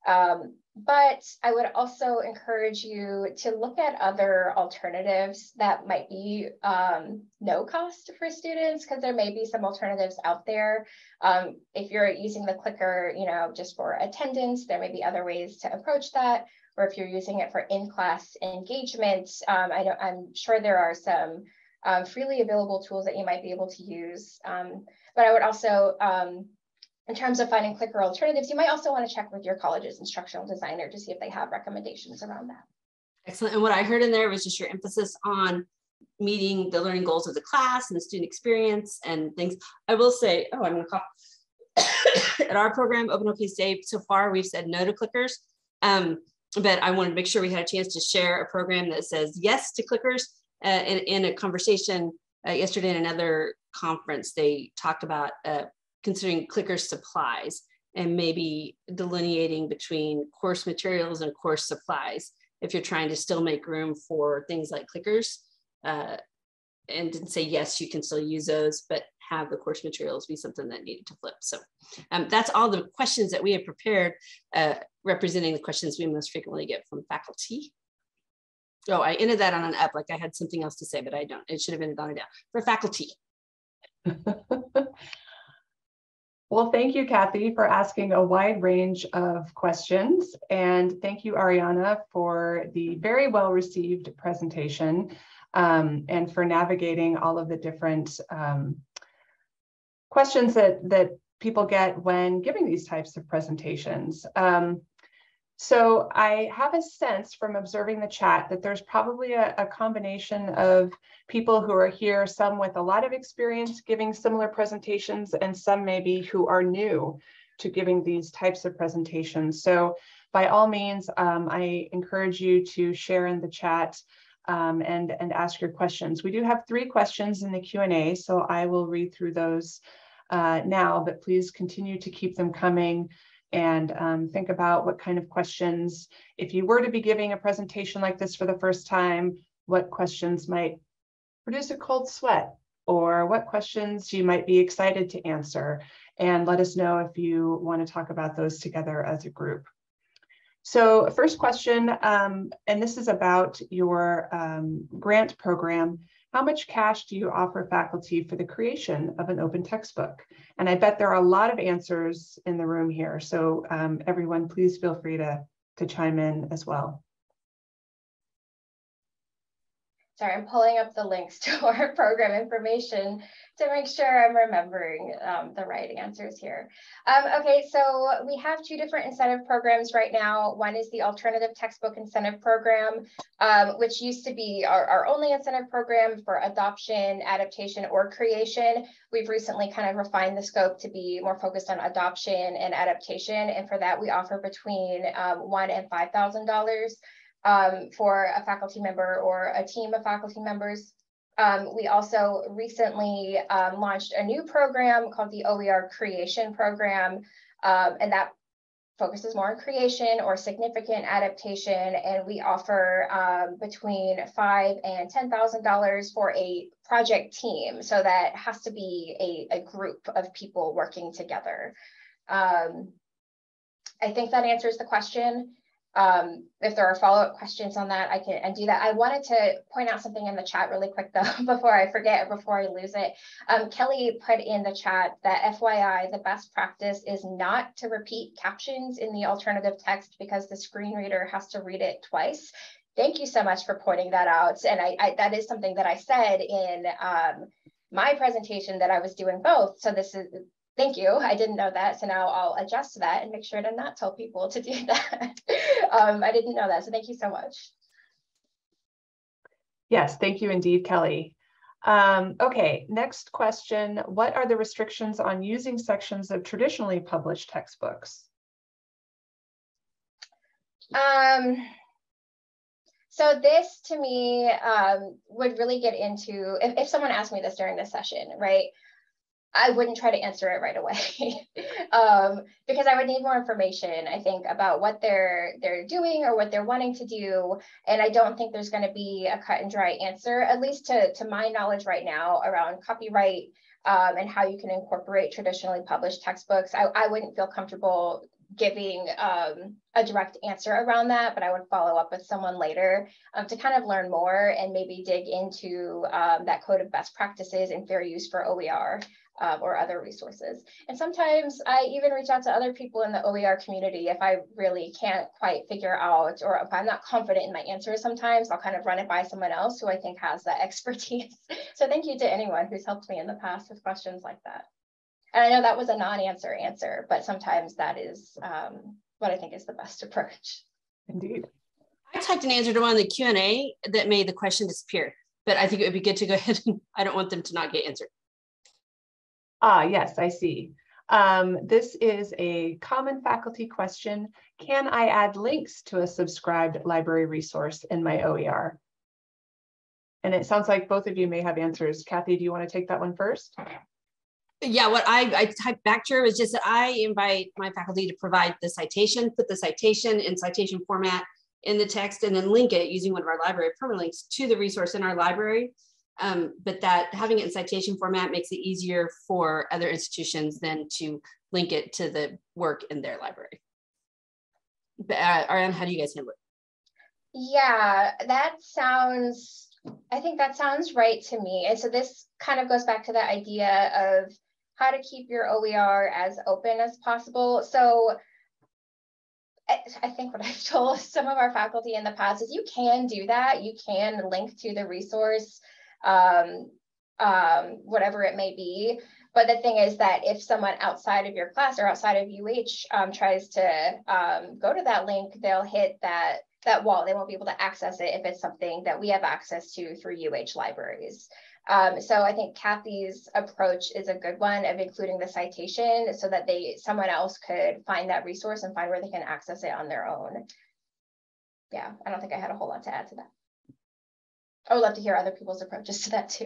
But I would also encourage you to look at other alternatives that might be no cost for students, because there may be some alternatives out there. If you're using the clicker, you know, just for attendance, there may be other ways to approach that. Or if you're using it for in-class engagement, I'm sure there are some freely available tools that you might be able to use. But I would also, in terms of finding clicker alternatives, you might also want to check with your college's instructional designer to see if they have recommendations around that. Excellent. And what I heard in there was just your emphasis on meeting the learning goals of the class and the student experience and things. I will say, oh, I'm going to cough. At our program, Open OK Save, so far we've said no to clickers. But I wanted to make sure we had a chance to share a program that says yes to clickers. In a conversation yesterday in another conference, they talked about considering clicker supplies and maybe delineating between course materials and course supplies if you're trying to still make room for things like clickers. And didn't say yes, you can still use those, but have the course materials be something that needed to flip. So that's all the questions that we have prepared, representing the questions we most frequently get from faculty. Oh, I ended that on an up, like I had something else to say, but I don't. It should have ended on a down. For faculty. Well, thank you, Kathy, for asking a wide range of questions. And thank you, Ariana, for the very well-received presentation and for navigating all of the different questions that people get when giving these types of presentations. So I have a sense from observing the chat that there's probably a combination of people who are here, some with a lot of experience giving similar presentations, and some maybe who are new to giving these types of presentations. So by all means, I encourage you to share in the chat and ask your questions. We do have 3 questions in the Q&A, so I will read through those now, but please continue to keep them coming. And think about what kind of questions, if you were to be giving a presentation like this for the first time, what questions might produce a cold sweat, or what questions you might be excited to answer. And let us know if you want to talk about those together as a group. So first question, and this is about your grant program. How much cash do you offer faculty for the creation of an open textbook? And I bet there are a lot of answers in the room here. So everyone, please feel free to chime in as well. Sorry, I'm pulling up the links to our program information to make sure I'm remembering the right answers here. Okay, so we have 2 different incentive programs right now. One is the Alternative Textbook Incentive Program, which used to be our only incentive program for adoption, adaptation, or creation. We've recently kind of refined the scope to be more focused on adoption and adaptation. And for that, we offer between $1,000 and $5,000. For a faculty member or a team of faculty members. We also recently launched a new program called the OER Creation Program, and that focuses more on creation or significant adaptation, and we offer between $5,000 and $10,000 for a project team. So that has to be a group of people working together. I think that answers the question. If there are follow-up questions on that, I can do that. I wanted to point out something in the chat really quick though, before I forget, before I lose it. Kelly put in the chat that FYI, the best practice is not to repeat captions in the alternative text because the screen reader has to read it twice. Thank you so much for pointing that out. And that is something that I said in my presentation, that I was doing both. So this is, thank you. I didn't know that. So now I'll adjust that and make sure to not tell people to do that. I didn't know that. So thank you so much. Yes, thank you indeed, Kelly. Okay, next question. What are the restrictions on using sections of traditionally published textbooks? So this to me would really get into, if someone asked me this during this session, right, I wouldn't try to answer it right away because I would need more information, I think, about what they're doing or what they're wanting to do. And I don't think there's going to be a cut and dry answer, at least to my knowledge right now, around copyright and how you can incorporate traditionally published textbooks. I wouldn't feel comfortable giving a direct answer around that, but I would follow up with someone later to kind of learn more and maybe dig into that code of best practices and fair use for OER or other resources. And sometimes I even reach out to other people in the OER community if I really can't quite figure out, or if I'm not confident in my answers. Sometimes I'll kind of run it by someone else who I think has that expertise. So thank you to anyone who's helped me in the past with questions like that. And I know that was a non-answer answer, but sometimes that is what I think is the best approach. Indeed. I typed an answer to one of the Q&A that made the question disappear, but I think it would be good to go ahead and I don't want them to not get answered. Ah, yes, I see. This is a common faculty question. Can I add links to a subscribed library resource in my OER? And it sounds like both of you may have answers. Kathy, do you want to take that one first? Yeah, what I typed back to her was just that I invite my faculty to provide the citation, put the citation in citation format in the text, and then link it using one of our library permalinks to the resource in our library. But that having it in citation format makes it easier for other institutions than to link it to the work in their library. But Ariana, how do you guys handle it? Yeah, I think that sounds right to me. And so this kind of goes back to the idea of how to keep your OER as open as possible. So I think what I've told some of our faculty in the past is you can do that. You can link to the resource, whatever it may be. But the thing is that if someone outside of your class or outside of UH tries to go to that link, they'll hit that wall. They won't be able to access it if it's something that we have access to through UH libraries. So I think Kathy's approach is a good one of including the citation so that someone else could find that resource and find where they can access it on their own. Yeah, I don't think I had a whole lot to add to that. I would love to hear other people's approaches to that too.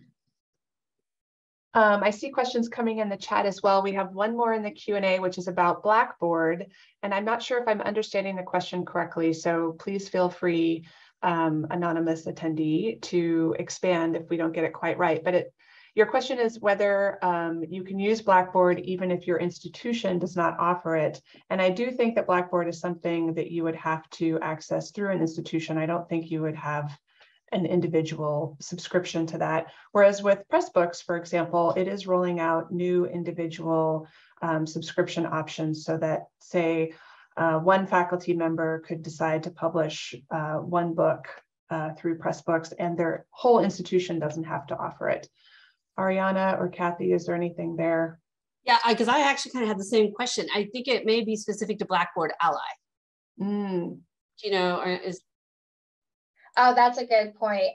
I see questions coming in the chat as well. We have one more in the Q&A, which is about Blackboard. And I'm not sure if I'm understanding the question correctly, so please feel free, anonymous attendee, to expand if we don't get it quite right. But your question is whether you can use Blackboard even if your institution does not offer it. And I do think that Blackboard is something that you would have to access through an institution. I don't think you would have an individual subscription to that. Whereas with Pressbooks, for example, it is rolling out new individual subscription options so that, say, one faculty member could decide to publish one book through Pressbooks and their whole institution doesn't have to offer it. Ariana or Kathy, is there anything there? Yeah, because I actually kind of had the same question. I think it may be specific to Blackboard Ally. You know, or is Oh, that's a good point.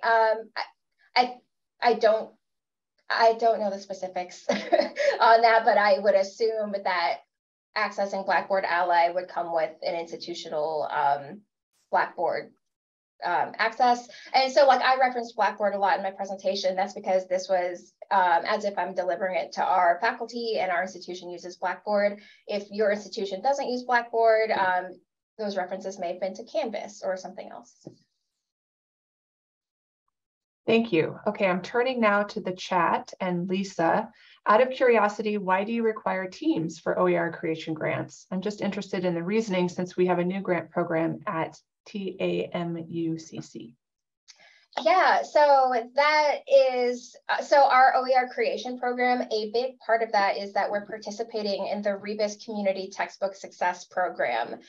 I don't know the specifics on that, but I would assume that accessing Blackboard Ally would come with an institutional Blackboard access. And so like I referenced Blackboard a lot in my presentation. That's because this was as if I'm delivering it to our faculty and our institution uses Blackboard. If your institution doesn't use Blackboard, those references may have been to Canvas or something else. Thank you. Okay, I'm turning now to the chat, and Lisa, Out of curiosity, why do you require teams for OER creation grants? I'm just interested in the reasoning since we have a new grant program at TAMUCC. Yeah, so that is, so our OER creation program, a big part of that is that we're participating in the Rebus Community Textbook Success Program.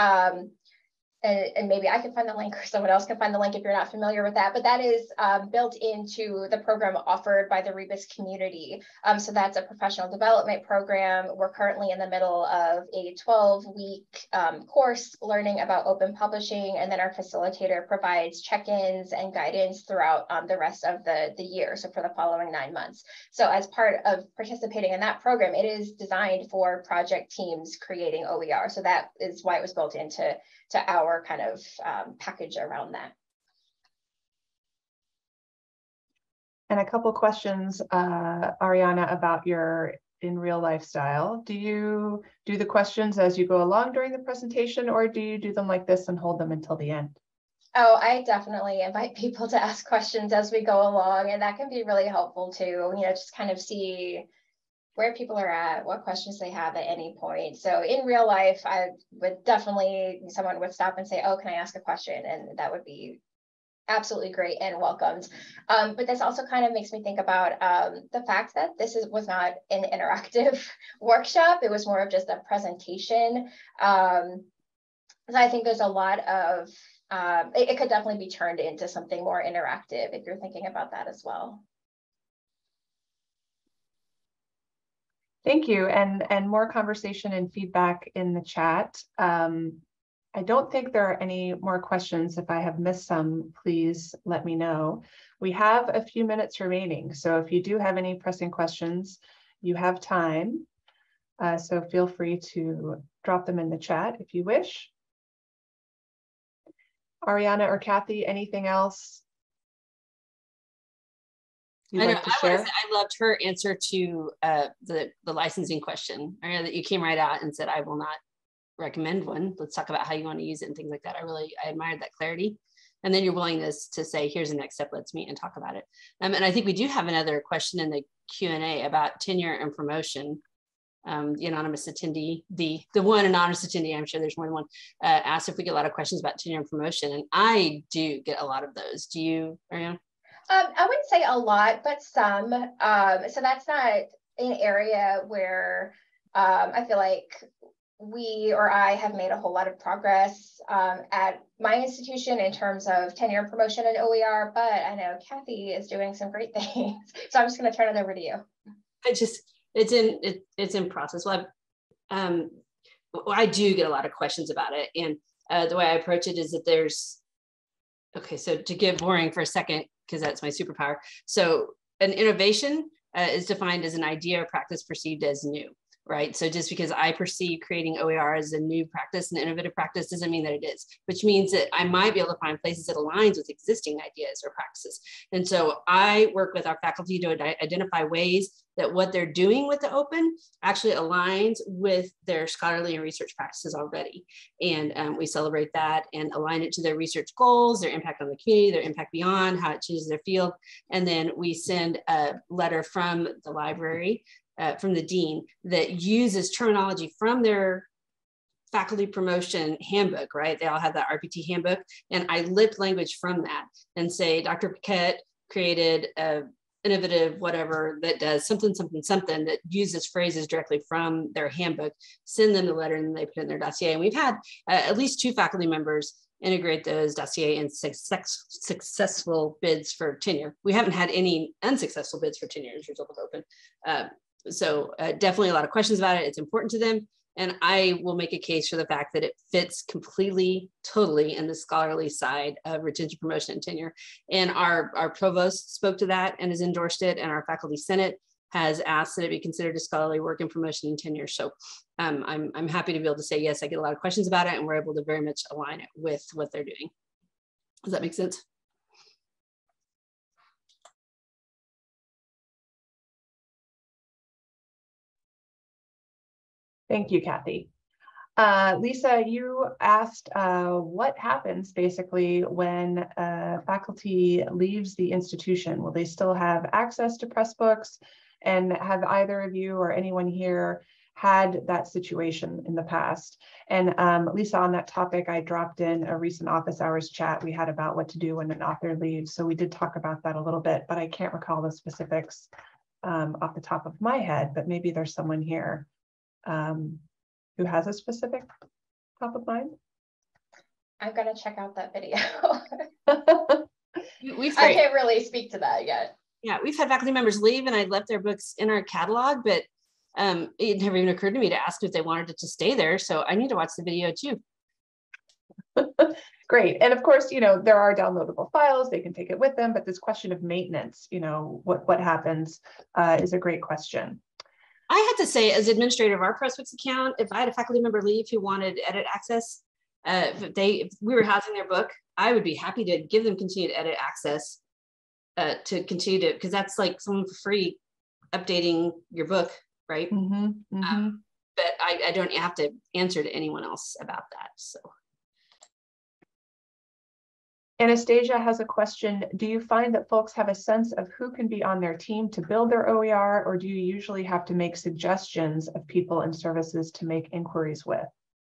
And maybe I can find the link or someone else can find the link if you're not familiar with that, but that is built into the program offered by the Rebus community. So that's a professional development program. We're currently in the middle of a 12-week course learning about open publishing, and then our facilitator provides check-ins and guidance throughout the rest of the year, so for the following 9 months. So as part of participating in that program, it is designed for project teams creating OER. So that is why it was built into our kind of package around that. And a couple questions, Ariana, about your in real life style. Do you do the questions as you go along during the presentation, or do you do them like this and hold them until the end? Oh, I definitely invite people to ask questions as we go along, and that can be really helpful too. You know, just kind of see where people are at, what questions they have at any point. So in real life, I would definitely, someone would stop and say, oh, can I ask a question? And that would be absolutely great and welcomed. But this also kind of makes me think about the fact that this was not an interactive workshop. It was more of just a presentation. So I think there's a lot of, it could definitely be turned into something more interactive if you're thinking about that as well. Thank you, and more conversation and feedback in the chat. I don't think there are any more questions. If I have missed some, please let me know. We have a few minutes remaining, so if you do have any pressing questions, you have time. So feel free to drop them in the chat if you wish. Ariana or Kathy, anything else you'd like to share? I loved her answer to the licensing question, Ariana, that you came right out and said, I will not recommend one. Let's talk about how you want to use it and things like that. I admired that clarity. And then your willingness to say, here's the next step, let's meet and talk about it. And I think we do have another question in the Q&A about tenure and promotion. The anonymous attendee, the one anonymous attendee, I'm sure there's more than one, asked if we get a lot of questions about tenure and promotion. And I do get a lot of those. Do you, Ariana? I wouldn't say a lot, but some. So that's not an area where I feel like we or I have made a whole lot of progress at my institution in terms of tenure and promotion and OER, but I know Kathy is doing some great things. So I'm just going to turn it over to you. It's in process. Well, I do get a lot of questions about it. And the way I approach it is that there's, okay, so to get boring for a second, because that's my superpower. So an innovation is defined as an idea or practice perceived as new, right? So just because I perceive creating OER as a new practice, an innovative practice, doesn't mean that it is, which means that I might be able to find places that aligns with existing ideas or practices. And so I work with our faculty to identify ways that what they're doing with the open actually aligns with their scholarly and research practices already. And we celebrate that and align it to their research goals, their impact on the community, their impact beyond, how it changes their field. And then we send a letter from the library, from the dean, that uses terminology from their faculty promotion handbook, right? They all have that RPT handbook. And I lift language from that and say, Dr. Paquette created a innovative whatever that does something that uses phrases directly from their handbook, send them the letter, and then they put it in their dossier. And we've had at least 2 faculty members integrate those dossier in successful bids for tenure. We haven't had any unsuccessful bids for tenure as a result of open. So definitely a lot of questions about it. It's important to them. And I will make a case for the fact that it fits completely, totally in the scholarly side of retention, promotion, and tenure. And our provost spoke to that and has endorsed it. And our faculty senate has asked that it be considered a scholarly work in promotion and tenure. So I'm happy to be able to say, yes, I get a lot of questions about it, and we're able to very much align it with what they're doing. Does that make sense? Thank you, Kathy. Lisa, you asked what happens basically when faculty leaves the institution. Will they still have access to Pressbooks? And have either of you or anyone here had that situation in the past? And Lisa, on that topic, I dropped in a recent office hours chat we had about what to do when an author leaves. So we did talk about that a little bit, but I can't recall the specifics off the top of my head, but maybe there's someone here who has a specific top of mind. I'm gonna check out that video. I can't really speak to that yet. Yeah, we've had faculty members leave and I left their books in our catalog, but it never even occurred to me to ask if they wanted it to stay there. So I need to watch the video too. Great. And of course, you know, there are downloadable files, they can take it with them, but this question of maintenance, you know, what happens is a great question. I had to say, as administrator of our Pressbooks account, if I had a faculty member leave who wanted edit access, if we were housing their book, I would be happy to give them continued edit access to continue to, because that's like someone for free updating your book, right? But I don't have to answer to anyone else about that. So Anastasia has a question. Do you find that folks have a sense of who can be on their team to build their OER, or do you usually have to make suggestions of people and services to make inquiries with?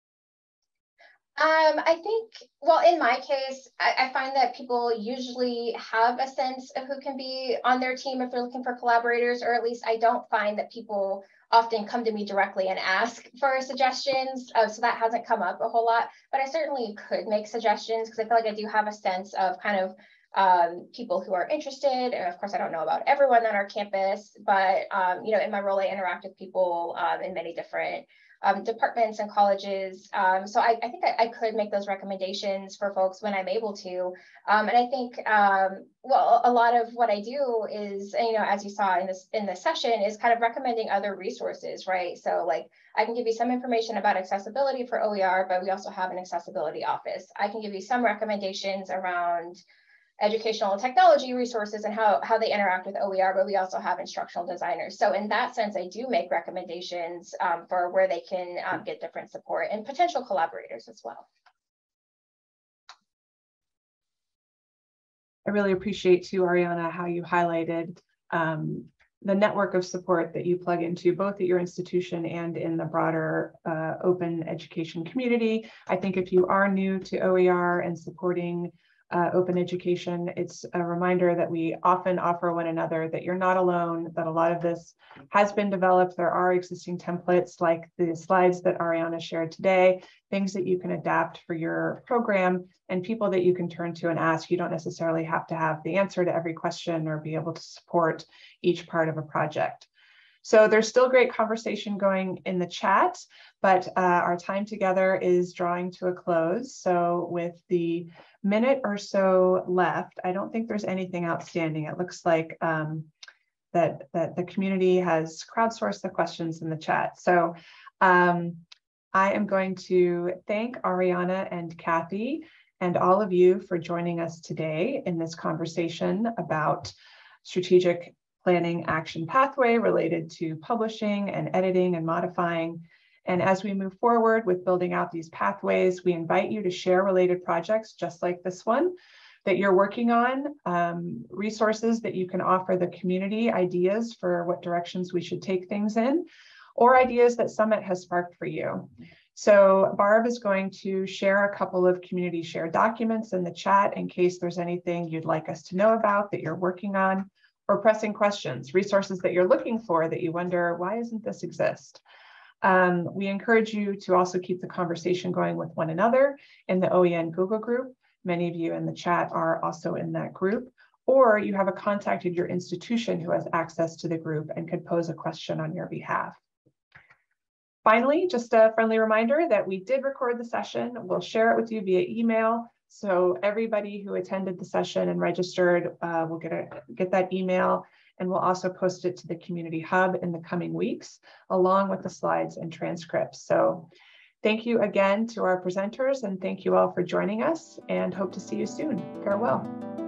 I think, well, in my case, I find that people usually have a sense of who can be on their team if they're looking for collaborators, or at least I don't find that people often come to me directly and ask for suggestions. So that hasn't come up a whole lot, but I certainly could make suggestions because I feel like I do have a sense of kind of people who are interested. And of course, I don't know about everyone on our campus, but you know, in my role, I interact with people in many different departments and colleges. So I think I could make those recommendations for folks when I'm able to. And I think, well, a lot of what I do is, you know, as you saw in this session, is kind of recommending other resources, right? So like, I can give you some information about accessibility for OER, but we also have an accessibility office. I can give you some recommendations around educational technology resources and how they interact with OER, but we also have instructional designers. So in that sense, I do make recommendations for where they can get different support and potential collaborators as well. I really appreciate too, Ariana, how you highlighted the network of support that you plug into both at your institution and in the broader open education community. I think if you are new to OER and supporting open education, it's a reminder that we often offer one another that you're not alone, that a lot of this has been developed. There are existing templates like the slides that Ariana shared today, things that you can adapt for your program, and people that you can turn to and ask. You don't necessarily have to have the answer to every question or be able to support each part of a project. So there's still great conversation going in the chat, but our time together is drawing to a close. So with the minute or so left, I don't think there's anything outstanding. It looks like that the community has crowdsourced the questions in the chat. So I am going to thank Ariana and Kathy and all of you for joining us today in this conversation about strategic planning action pathway related to publishing and editing and modifying. And as we move forward with building out these pathways, we invite you to share related projects just like this one that you're working on, resources that you can offer the community, ideas for what directions we should take things in, or ideas that Summit has sparked for you. So Barb is going to share a couple of community shared documents in the chat in case there's anything you'd like us to know about that you're working on, or pressing questions, resources that you're looking for that you wonder, why doesn't this exist? We encourage you to also keep the conversation going with one another in the OEN Google group. Many of you in the chat are also in that group, or you have a contact at your institution who has access to the group and could pose a question on your behalf. Finally, just a friendly reminder that we did record the session. We'll share it with you via email. So everybody who attended the session and registered will get that email, and we'll also post it to the Community Hub in the coming weeks, along with the slides and transcripts. So thank you again to our presenters, and thank you all for joining us, and hope to see you soon. Farewell.